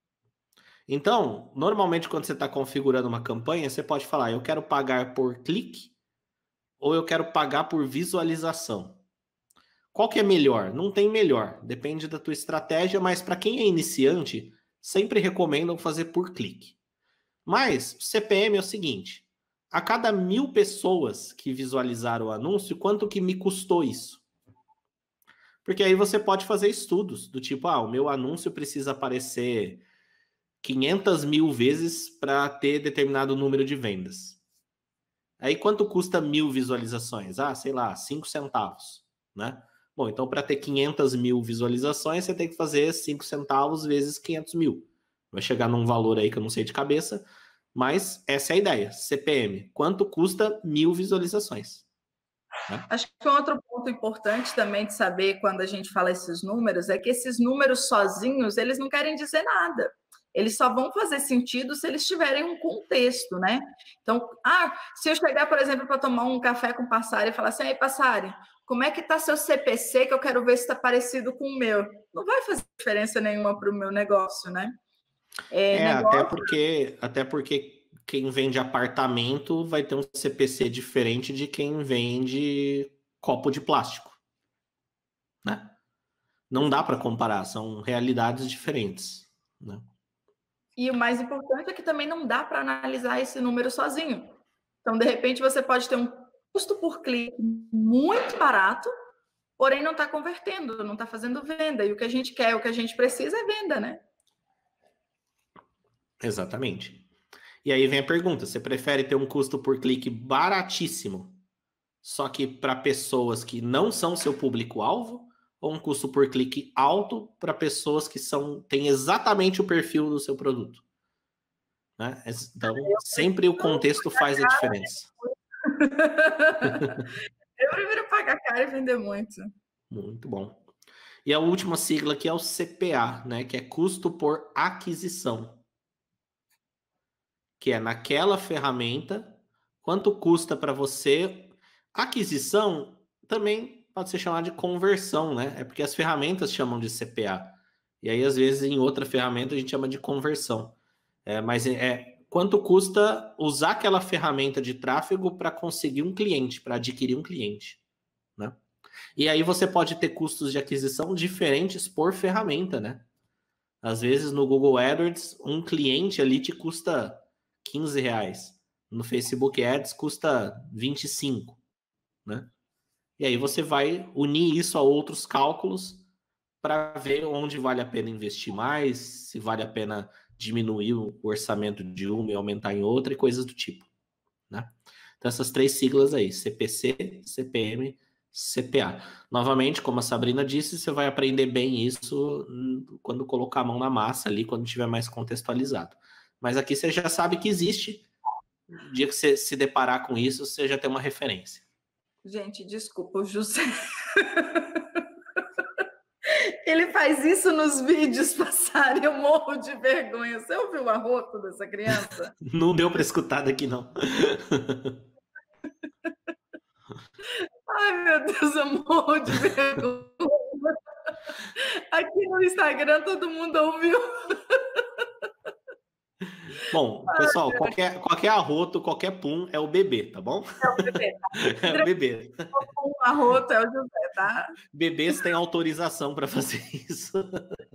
Então, normalmente quando você está configurando uma campanha, você pode falar: eu quero pagar por clique ou eu quero pagar por visualização. Qual que é melhor? Não tem melhor, depende da tua estratégia, mas para quem é iniciante, sempre recomendam fazer por clique. Mas C P M é o seguinte: a cada mil pessoas que visualizaram o anúncio, quanto que me custou isso? Porque aí você pode fazer estudos do tipo, ah, o meu anúncio precisa aparecer quinhentas mil vezes para ter determinado número de vendas. Aí quanto custa mil visualizações? Ah, sei lá, cinco centavos, né? Bom, então para ter quinhentas mil visualizações, você tem que fazer cinco centavos vezes quinhentos mil. Vai chegar num valor aí que eu não sei de cabeça, mas essa é a ideia, C P M. Quanto custa mil visualizações? Né? Acho que um outro ponto importante também de saber quando a gente fala esses números é que esses números sozinhos, eles não querem dizer nada. Eles só vão fazer sentido se eles tiverem um contexto, né? Então, ah, se eu chegar, por exemplo, para tomar um café com o Passari e falar assim, aí, Passari, como é que está seu C P C que eu quero ver se está parecido com o meu? Não vai fazer diferença nenhuma para o meu negócio, né? É, é negócio... até porque, até porque quem vende apartamento vai ter um C P C diferente de quem vende copo de plástico, né? Não dá para comparar, são realidades diferentes, né? E o mais importante é que também não dá para analisar esse número sozinho. Então, de repente, você pode ter um custo por clique muito barato, porém não está convertendo, não está fazendo venda. E o que a gente quer, o que a gente precisa é venda, né? Exatamente. E aí vem a pergunta: você prefere ter um custo por clique baratíssimo, só que para pessoas que não são seu público-alvo, ou um custo por clique alto para pessoas que são, têm exatamente o perfil do seu produto? Né? Então, sempre o contexto faz a diferença. Eu prefiro pagar caro e vender muito. Muito bom. E a última sigla aqui é o C P A, né? Que é custo por aquisição. Que é naquela ferramenta, quanto custa para você. Aquisição também pode ser chamada de conversão, né? É porque as ferramentas chamam de C P A. E aí, às vezes, em outra ferramenta, a gente chama de conversão. É, mas é quanto custa usar aquela ferramenta de tráfego para conseguir um cliente, para adquirir um cliente, né? E aí você pode ter custos de aquisição diferentes por ferramenta, né? Às vezes no Google AdWords, um cliente ali te custa quinze reais. No Facebook Ads custa vinte e cinco, né? E aí você vai unir isso a outros cálculos para ver onde vale a pena investir mais, se vale a pena diminuir o orçamento de uma e aumentar em outra e coisas do tipo, né? Então essas três siglas aí, C P C, C P M, C P A. Novamente, como a Sabrina disse, você vai aprender bem isso quando colocar a mão na massa ali, quando tiver mais contextualizado. Mas aqui você já sabe que existe. No dia que você se deparar com isso, você já tem uma referência. Gente, desculpa, o José... Ele faz isso nos vídeos, Passari, eu morro de vergonha. Você ouviu o arroto dessa criança? Não deu para escutar daqui, não. Ai, meu Deus, eu morro de vergonha. Aqui no Instagram todo mundo ouviu. Bom, pessoal, Ai, qualquer, qualquer arroto, qualquer pum é o bebê, tá bom? É o bebê, tá? É o bebê. O arroto é o José, tá? Bebês têm autorização para fazer isso.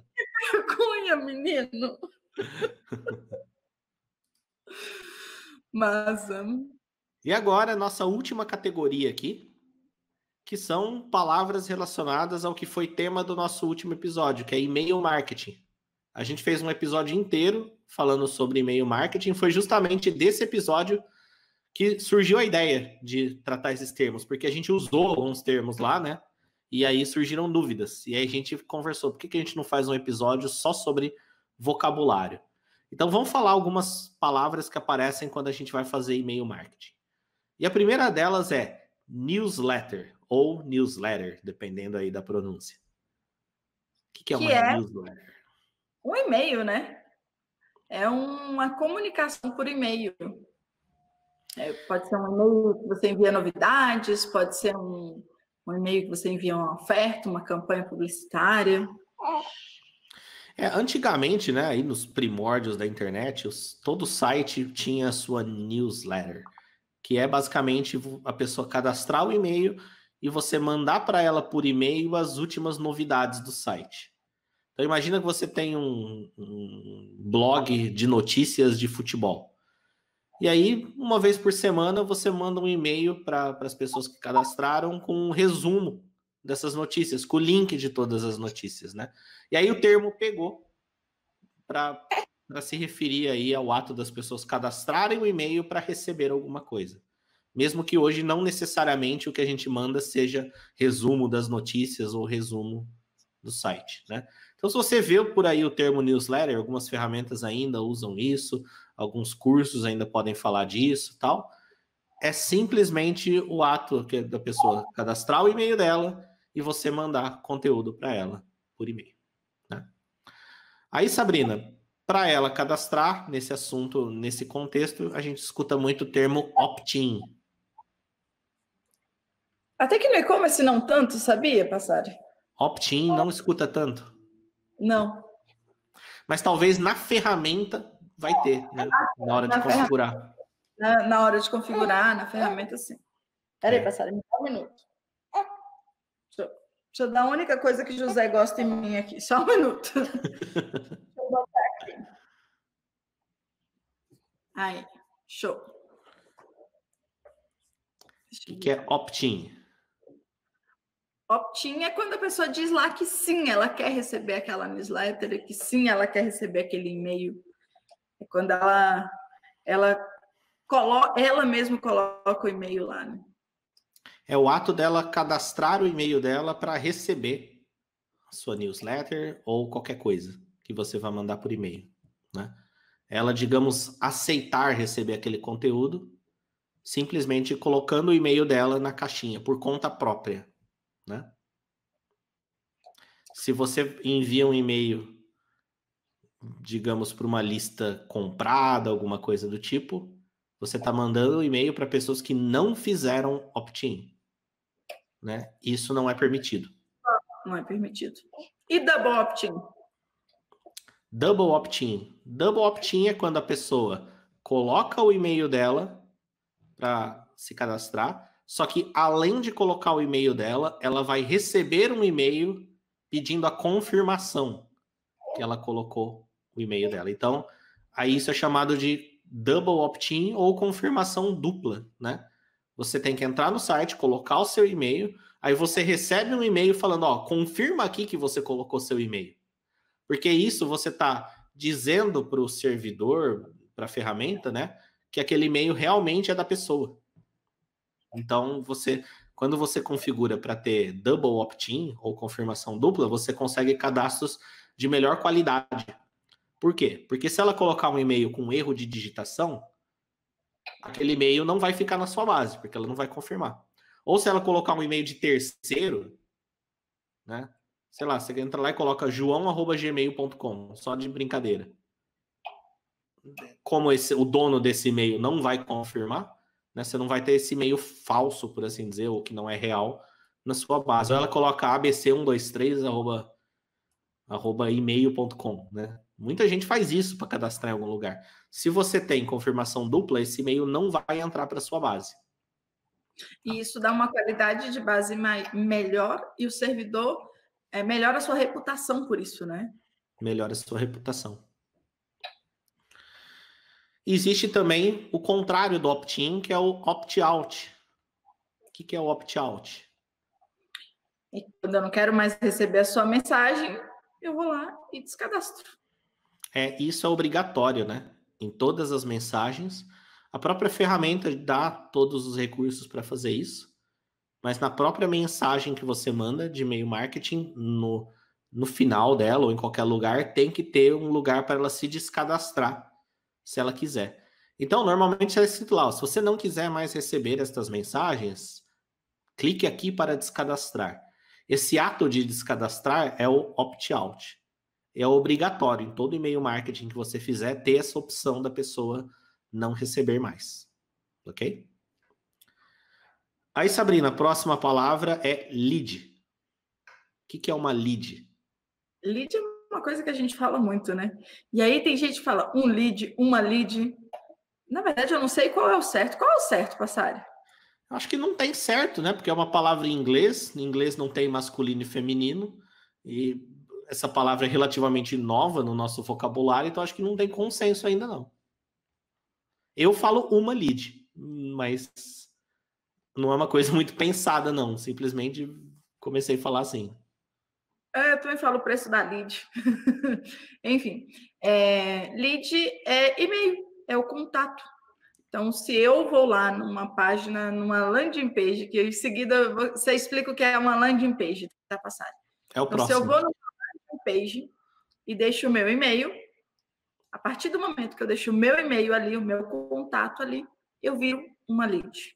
Que vergonha, menino. Mas... E agora, nossa última categoria aqui, que são palavras relacionadas ao que foi tema do nosso último episódio, que é e-mail marketing. A gente fez um episódio inteiro falando sobre e-mail marketing. Foi justamente desse episódio que surgiu a ideia de tratar esses termos, porque a gente usou alguns termos lá, né? E aí surgiram dúvidas. E aí a gente conversou, por que, que a gente não faz um episódio só sobre vocabulário? Então vamos falar algumas palavras que aparecem quando a gente vai fazer e-mail marketing. E a primeira delas é newsletter, ou newsletter, dependendo aí da pronúncia. O que, que é que uma é newsletter? Um e-mail, né? É uma comunicação por e-mail. É, pode ser um e-mail que você envia novidades, pode ser um, um e-mail que você envia uma oferta, uma campanha publicitária. É, antigamente, né, aí nos primórdios da internet, os, todo site tinha a sua newsletter, que é basicamente a pessoa cadastrar o e-mail e você mandar para ela por e-mail as últimas novidades do site. Então imagina que você tem um, um blog de notícias de futebol. E aí, uma vez por semana, você manda um e-mail para as pessoas que cadastraram com um resumo dessas notícias, com o link de todas as notícias, né? E aí o termo pegou para se referir aí ao ato das pessoas cadastrarem o e-mail para receber alguma coisa. Mesmo que hoje não necessariamente o que a gente manda seja resumo das notícias ou resumo do site, né? Então, se você vê por aí o termo newsletter, algumas ferramentas ainda usam isso, alguns cursos ainda podem falar disso, tal. É simplesmente o ato que da pessoa cadastrar o e-mail dela e você mandar conteúdo para ela por e-mail, né? Aí, Sabrina, para ela cadastrar nesse assunto, nesse contexto, a gente escuta muito o termo opt-in. Até que no e-commerce não tanto, sabia, Passari? Opt-in não escuta tanto. Não. Mas talvez na ferramenta vai ter, né? Na hora de Na configurar. Na, na hora de configurar, na ferramenta, sim. Peraí, É. Passari, me dá um minuto. Deixa eu, deixa eu dar a única coisa que José gosta em mim aqui. Só um minuto. Deixa eu botar aqui. Aí, show. O que, que é opt-in? Opt-in é quando a pessoa diz lá que sim, ela quer receber aquela newsletter, que sim, ela quer receber aquele e-mail. É quando ela, ela, colo, ela mesma coloca o e-mail lá, né? É o ato dela cadastrar o e-mail dela para receber a sua newsletter ou qualquer coisa que você vai mandar por e-mail, né? Ela, digamos, aceitar receber aquele conteúdo simplesmente colocando o e-mail dela na caixinha por conta própria, né? Se você envia um e-mail, digamos, para uma lista comprada, alguma coisa do tipo, você está mandando um e-mail para pessoas que não fizeram opt-in, né? Isso não é permitido. Não é permitido. E double opt-in? Double opt-in. Double opt-in é quando a pessoa coloca o e-mail dela para se cadastrar, só que além de colocar o e-mail dela, ela vai receber um e-mail pedindo a confirmação que ela colocou o e-mail dela. Então, aí isso é chamado de double opt-in ou confirmação dupla, né? Você tem que entrar no site, colocar o seu e-mail, aí você recebe um e-mail falando, ó, confirma aqui que você colocou seu e-mail. Porque isso você está dizendo para o servidor, para a ferramenta, né, que aquele e-mail realmente é da pessoa. Então, você, quando você configura para ter double opt-in ou confirmação dupla, você consegue cadastros de melhor qualidade. Por quê? Porque se ela colocar um e-mail com erro de digitação, aquele e-mail não vai ficar na sua base, porque ela não vai confirmar. Ou se ela colocar um e-mail de terceiro, né? Sei lá, você entra lá e coloca joão arroba gmail ponto com, só de brincadeira. Como esse, o dono desse e-mail não vai confirmar, né? Você não vai ter esse e-mail falso, por assim dizer, ou que não é real, na sua base. Ou ela coloca a b c um dois três arroba, arroba e-mail ponto com, né? Muita gente faz isso para cadastrar em algum lugar. Se você tem confirmação dupla, esse e-mail não vai entrar para sua base. E isso dá uma qualidade de base melhor e o servidor é, melhora a sua reputação por isso, né? Melhora a sua reputação. Existe também o contrário do opt-in, que é o opt-out. O que, que é o opt-out? E quando eu não quero mais receber a sua mensagem, eu vou lá e descadastro. É, isso é obrigatório, né? Em todas as mensagens. A própria ferramenta dá todos os recursos para fazer isso, mas na própria mensagem que você manda de e-mail marketing, no, no final dela ou em qualquer lugar, tem que ter um lugar para ela se descadastrar, se ela quiser. Então, normalmente é escrito lá, ó, se você não quiser mais receber estas mensagens, clique aqui para descadastrar. Esse ato de descadastrar é o opt-out. É obrigatório em todo e-mail marketing que você fizer ter essa opção da pessoa não receber mais. Ok? Aí, Sabrina, a próxima palavra é lead. O que, que é uma lead? Lead é uma coisa que a gente fala muito, né? E aí tem gente que fala um lead, uma lead. Na verdade, eu não sei qual é o certo. Qual é o certo, Passari? Acho que não tem certo, né? Porque é uma palavra em inglês. Em inglês não tem masculino e feminino. E essa palavra é relativamente nova no nosso vocabulário, então acho que não tem consenso ainda, não. Eu falo uma lead, mas não é uma coisa muito pensada, não. Simplesmente comecei a falar assim. É, eu também falo o preço da lead. Enfim, é, lead é e-mail, é o contato. Então, se eu vou lá numa página, numa landing page, que em seguida você explica o que é uma landing page, tá, Passari? É o Então, próximo. se eu vou numa landing page e deixo o meu e-mail, a partir do momento que eu deixo o meu e-mail ali, o meu contato ali, eu viro uma lead.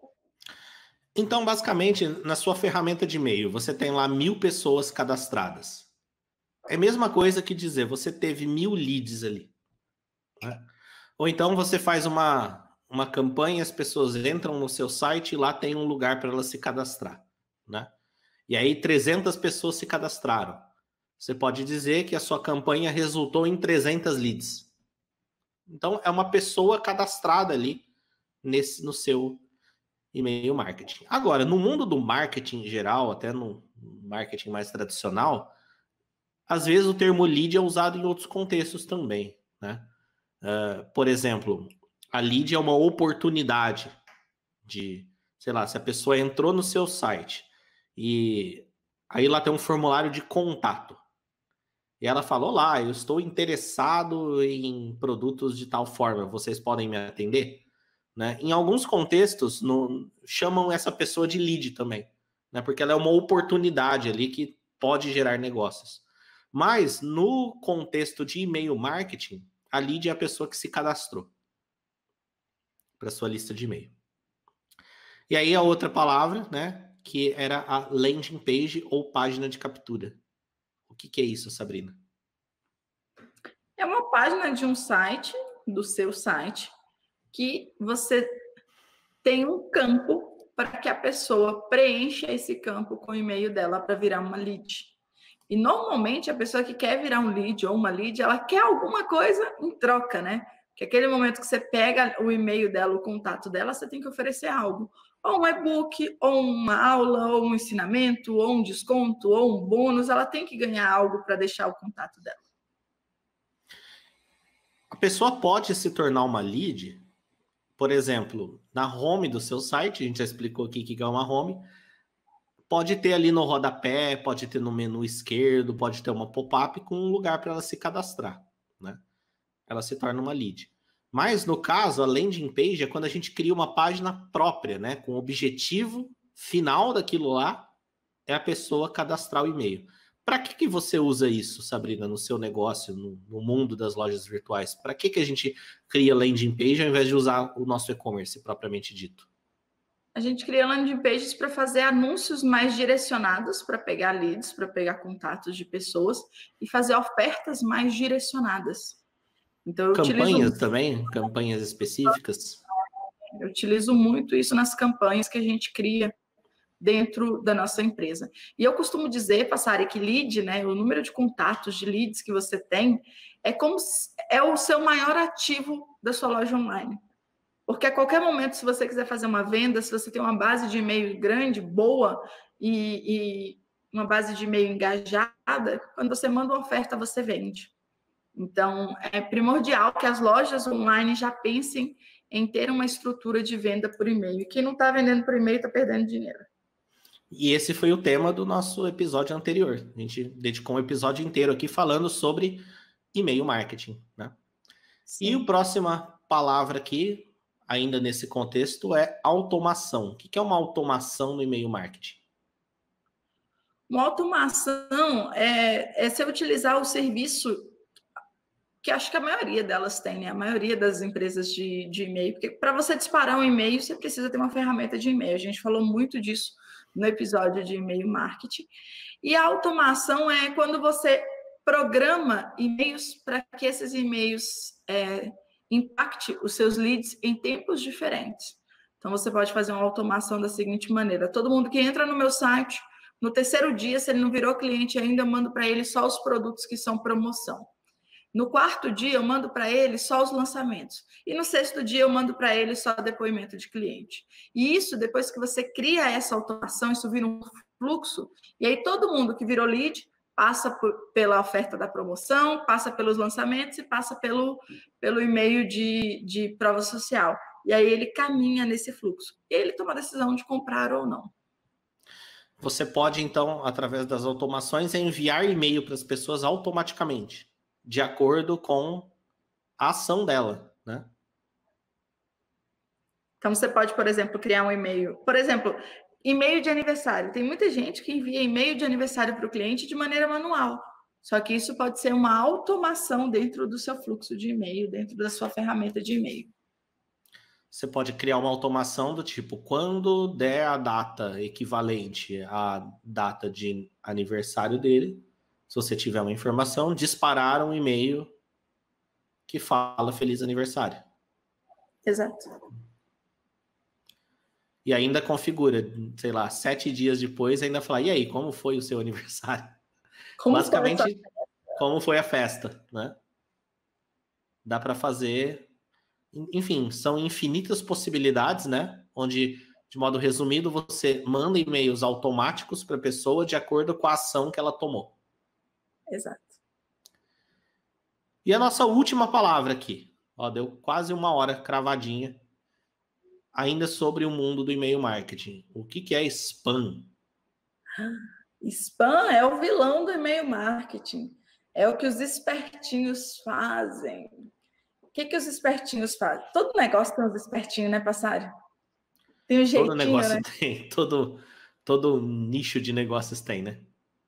Então, basicamente, na sua ferramenta de e-mail, você tem lá mil pessoas cadastradas. É a mesma coisa que dizer, você teve mil leads ali. Né? Ou então você faz uma, uma campanha, as pessoas entram no seu site e lá tem um lugar para elas se cadastrar. Né? E aí trezentas pessoas se cadastraram. Você pode dizer que a sua campanha resultou em trezentas leads. Então, é uma pessoa cadastrada ali nesse, no seu e-mail marketing. Agora, no mundo do marketing em geral, até no marketing mais tradicional, às vezes o termo lead é usado em outros contextos também, né? Uh, por exemplo, a lead é uma oportunidade de, sei lá, se a pessoa entrou no seu site e aí lá tem um formulário de contato. E ela falou lá, eu estou interessado em produtos de tal forma, vocês podem me atender? Né? Em alguns contextos, no, chamam essa pessoa de lead também, né? Porque ela é uma oportunidade ali que pode gerar negócios. Mas no contexto de e-mail marketing, a lead é a pessoa que se cadastrou para sua lista de e-mail. E aí a outra palavra, né, que era a landing page ou página de captura. O que, que é isso, Sabrina? É uma página de um site, do seu site, que você tem um campo para que a pessoa preencha esse campo com o e-mail dela para virar uma lead. E normalmente a pessoa que quer virar um lead ou uma lead, ela quer alguma coisa em troca, né? Que aquele momento que você pega o e-mail dela, o contato dela, você tem que oferecer algo. Ou um e-book, ou uma aula, ou um ensinamento, ou um desconto, ou um bônus. Ela tem que ganhar algo para deixar o contato dela. A pessoa pode se tornar uma lead, por exemplo, na home do seu site, a gente já explicou aqui o que é uma home, pode ter ali no rodapé, pode ter no menu esquerdo, pode ter uma pop-up com um lugar para ela se cadastrar, né? Ela se torna uma lead. Mas, no caso, a landing page é quando a gente cria uma página própria, né? Com o objetivo final daquilo lá é a pessoa cadastrar o e-mail. Para que, que você usa isso, Sabrina, no seu negócio, no, no mundo das lojas virtuais? Para que, que a gente cria landing page ao invés de usar o nosso e-commerce propriamente dito? A gente cria landing pages para fazer anúncios mais direcionados, para pegar leads, para pegar contatos de pessoas e fazer ofertas mais direcionadas. Então, eu campanhas utilizo... também? Campanhas específicas? Eu utilizo muito isso nas campanhas que a gente cria dentro da nossa empresa. E eu costumo dizer, Passari, que lead, né, o número de contatos de leads que você tem é como se, é o seu maior ativo da sua loja online. Porque a qualquer momento, se você quiser fazer uma venda, se você tem uma base de e-mail grande, boa, e, e uma base de e-mail engajada, quando você manda uma oferta, você vende. Então, é primordial que as lojas online já pensem em ter uma estrutura de venda por e-mail. E quem não está vendendo por e-mail está perdendo dinheiro. E esse foi o tema do nosso episódio anterior. A gente dedicou um episódio inteiro aqui falando sobre e-mail marketing, né? Sim. E a próxima palavra aqui, ainda nesse contexto, é automação. O que é uma automação no e-mail marketing? Uma automação é, é você utilizar o serviço que acho que a maioria delas tem, né? A maioria das empresas de, de e-mail. Porque para você disparar um e-mail, você precisa ter uma ferramenta de e-mail. A gente falou muito disso no episódio de e-mail marketing. E a automação é quando você programa e-mails para que esses e-mails é, impacte os seus leads em tempos diferentes. Então, você pode fazer uma automação da seguinte maneira. Todo mundo que entra no meu site, no terceiro dia, se ele não virou cliente ainda, eu mando para ele só os produtos que são promoção. No quarto dia, eu mando para ele só os lançamentos. E no sexto dia, eu mando para ele só depoimento de cliente. E isso, depois que você cria essa automação, isso vira um fluxo. E aí, todo mundo que virou lead passa por, pela oferta da promoção, passa pelos lançamentos e passa pelo, pelo e-mail de, de prova social. E aí, ele caminha nesse fluxo. E ele toma a decisão de comprar ou não. Você pode, então, através das automações, enviar e-mail para as pessoas automaticamente, de acordo com a ação dela, né? Então, você pode, por exemplo, criar um e-mail. Por exemplo, e-mail de aniversário. Tem muita gente que envia e-mail de aniversário para o cliente de maneira manual. Só que isso pode ser uma automação dentro do seu fluxo de e-mail, dentro da sua ferramenta de e-mail. Você pode criar uma automação do tipo, quando der a data equivalente à data de aniversário dele, se você tiver uma informação, disparar um e-mail que fala feliz aniversário. Exato. E ainda configura, sei lá, sete dias depois, ainda falar, e aí, como foi o seu aniversário? Como Basicamente, foi como foi a festa, né? Dá para fazer... Enfim, são infinitas possibilidades, né? Onde, de modo resumido, você manda e-mails automáticos para a pessoa de acordo com a ação que ela tomou. Exato. E a nossa última palavra aqui, ó, deu quase uma hora cravadinha, ainda sobre o mundo do e-mail marketing. O que, que é spam? Spam é o vilão do e-mail marketing. É o que os espertinhos fazem. O que, que os espertinhos fazem? Todo negócio tem uns espertinhos, né, Passário? Tem um jeitinho, todo negócio né? tem, todo, todo nicho de negócios tem, né?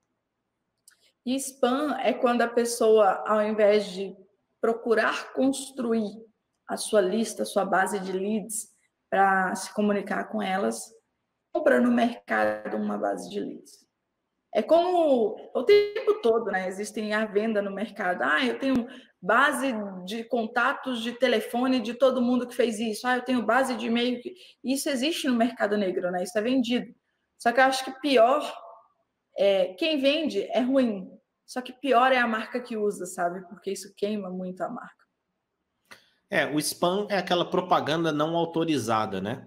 E spam é quando a pessoa, ao invés de procurar construir a sua lista, a sua base de leads, para se comunicar com elas, compra no mercado uma base de leads. É como o tempo todo, né? Existem a venda no mercado. Ah, eu tenho base de contatos de telefone de todo mundo que fez isso. Ah, eu tenho base de e-mail. Isso existe no mercado negro, né? Isso é vendido. Só que eu acho que pior é quem vende é ruim. Só que pior é a marca que usa, sabe? Porque isso queima muito a marca. É, o spam é aquela propaganda não autorizada, né?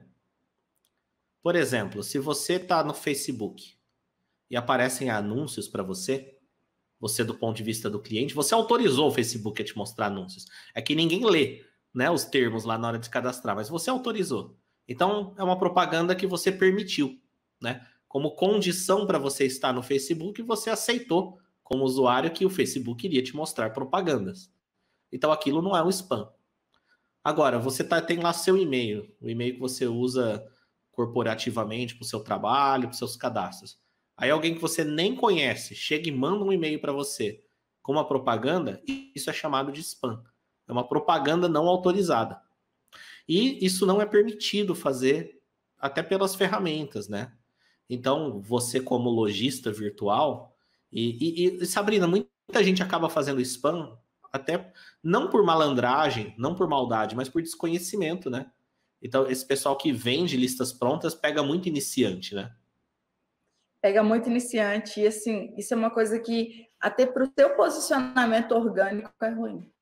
Por exemplo, se você está no Facebook e aparecem anúncios para você, você do ponto de vista do cliente, você autorizou o Facebook a te mostrar anúncios. É que ninguém lê, né, os termos lá na hora de cadastrar, mas você autorizou. Então, é uma propaganda que você permitiu, né? Como condição para você estar no Facebook, você aceitou como usuário que o Facebook iria te mostrar propagandas. Então, aquilo não é um spam. Agora, você tá, tem lá seu e-mail, o e-mail que você usa corporativamente para o seu trabalho, para os seus cadastros. Aí alguém que você nem conhece chega e manda um e-mail para você com uma propaganda, isso é chamado de spam. É uma propaganda não autorizada. E isso não é permitido fazer até pelas ferramentas, né? Então, você como lojista virtual... E, e, e Sabrina, muita gente acaba fazendo spam até não por malandragem, não por maldade, mas por desconhecimento, né? Então, esse pessoal que vende listas prontas pega muito iniciante, né? Pega muito iniciante. E, assim, isso é uma coisa que até para o seu posicionamento orgânico é ruim.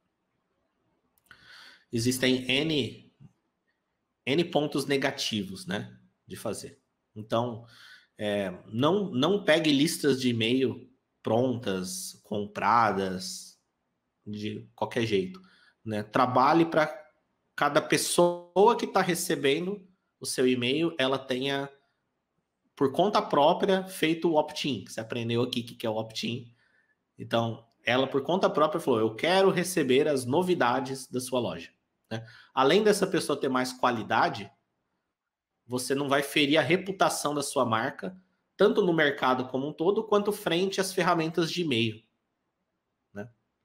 Existem N, N pontos negativos, né? De fazer. Então, é, não, não pegue listas de e-mail prontas, compradas, de qualquer jeito, né? Trabalhe para cada pessoa que está recebendo o seu e-mail, ela tenha, por conta própria, feito o opt-in. Você aprendeu aqui o que é o opt-in. Então, ela, por conta própria, falou, eu quero receber as novidades da sua loja. Né? Além dessa pessoa ter mais qualidade, você não vai ferir a reputação da sua marca, tanto no mercado como um todo, quanto frente às ferramentas de e-mail. Né?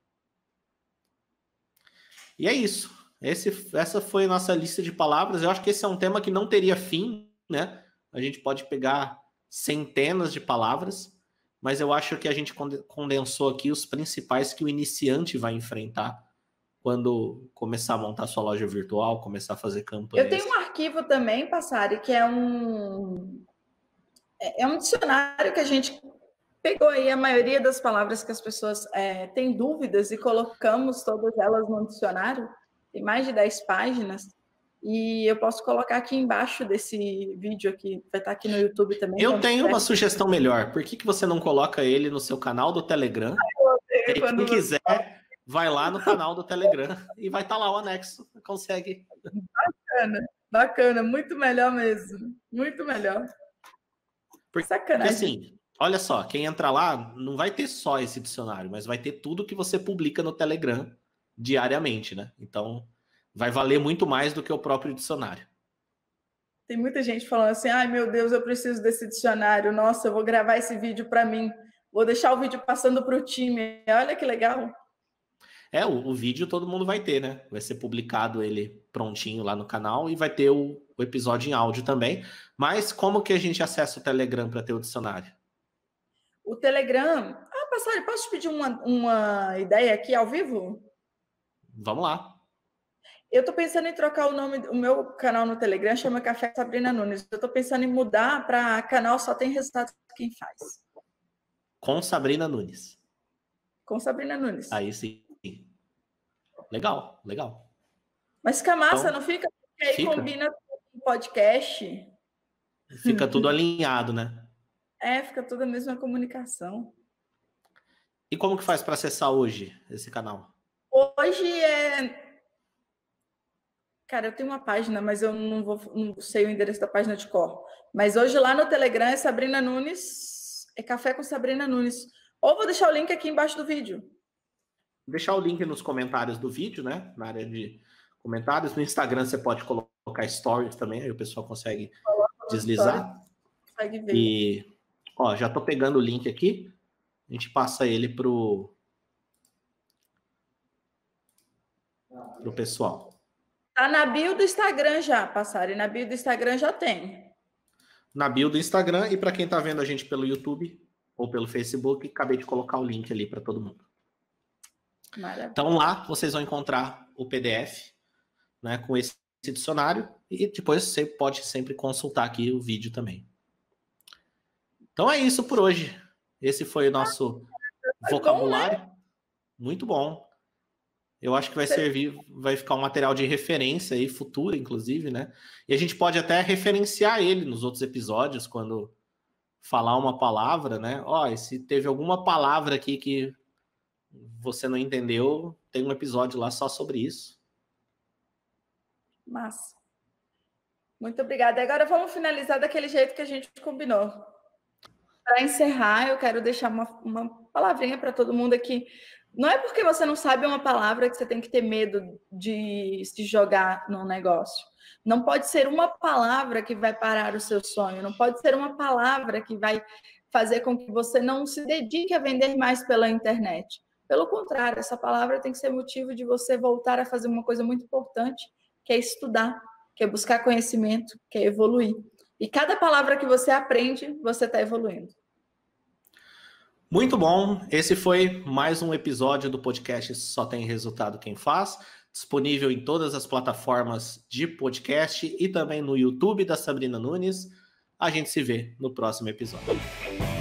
E é isso. Esse, essa foi a nossa lista de palavras. Eu acho que esse é um tema que não teria fim, né? A gente pode pegar centenas de palavras, mas eu acho que a gente condensou aqui os principais que o iniciante vai enfrentar quando começar a montar sua loja virtual, começar a fazer campanhas. Eu tenho um arquivo também, Passari, que é um, é um dicionário que a gente pegou aí a maioria das palavras que as pessoas é, têm dúvidas e colocamos todas elas no dicionário. Tem mais de dez páginas. E eu posso colocar aqui embaixo desse vídeo aqui, vai estar aqui no YouTube também. Eu tenho quiser. Uma sugestão melhor. Por que, que você não coloca ele no seu canal do Telegram? E quem quiser, vai lá no canal do Telegram e vai estar lá o anexo. Consegue. Bacana, bacana. Muito melhor mesmo. Muito melhor. Porque, Sacanagem. Porque assim, olha só, quem entrar lá não vai ter só esse dicionário, mas vai ter tudo que você publica no Telegram diariamente, né? Então, vai valer muito mais do que o próprio dicionário. Tem muita gente falando assim, ai meu Deus, eu preciso desse dicionário, nossa, eu vou gravar esse vídeo para mim, vou deixar o vídeo passando para o time, olha que legal. É, o, o vídeo todo mundo vai ter, né? Vai ser publicado ele prontinho lá no canal e vai ter o, o episódio em áudio também. Mas como que a gente acessa o Telegram para ter o dicionário? O Telegram... Ah, Passari, posso te pedir uma, uma ideia aqui ao vivo? Vamos lá. Eu tô pensando em trocar o nome, o meu canal no Telegram chama Café Sabrina Nunes. Eu tô pensando em mudar para canal Só Tem Resultado Quem Faz. Com Sabrina Nunes. Com Sabrina Nunes. Aí sim. Legal, legal. Mas fica massa, então, não fica? Porque aí fica. Combina com o podcast. Fica tudo alinhado, né? É, fica toda a mesma comunicação. E como que faz para acessar hoje esse canal? Hoje é... Cara, eu tenho uma página, mas eu não, vou, não sei o endereço da página de cor. Mas hoje lá no Telegram é Sabrina Nunes, é Café com Sabrina Nunes. Ou vou deixar o link aqui embaixo do vídeo. Vou deixar o link nos comentários do vídeo, né? Na área de comentários. No Instagram você pode colocar stories também, aí o pessoal consegue deslizar. Consegue ver. E, ó, já tô pegando o link aqui. A gente passa ele pro, pro pessoal. Tá na bio do Instagram já, Passari. Na bio do Instagram já tem. Na bio do Instagram e para quem tá vendo a gente pelo YouTube ou pelo Facebook, acabei de colocar o link ali para todo mundo. Maravilha. Então lá vocês vão encontrar o P D F, né, com esse dicionário e depois você pode sempre consultar aqui o vídeo também. Então é isso por hoje. Esse foi o nosso ah, vocabulário. Bom, né? Muito bom. Eu acho que vai servir, vai ficar um material de referência aí, futura, inclusive, né? E a gente pode até referenciar ele nos outros episódios, quando falar uma palavra, né? Ó, e se teve alguma palavra aqui que você não entendeu, tem um episódio lá só sobre isso. Massa. Muito obrigada. Agora vamos finalizar daquele jeito que a gente combinou. Para encerrar, eu quero deixar uma, uma palavrinha para todo mundo aqui. Não é porque você não sabe uma palavra que você tem que ter medo de se jogar no negócio. Não pode ser uma palavra que vai parar o seu sonho. Não pode ser uma palavra que vai fazer com que você não se dedique a vender mais pela internet. Pelo contrário, essa palavra tem que ser motivo de você voltar a fazer uma coisa muito importante, que é estudar, que é buscar conhecimento, que é evoluir. E cada palavra que você aprende, você está evoluindo. Muito bom, esse foi mais um episódio do podcast Só Tem Resultado Quem Faz, disponível em todas as plataformas de podcast e também no YouTube da Sabrina Nunes. A gente se vê no próximo episódio.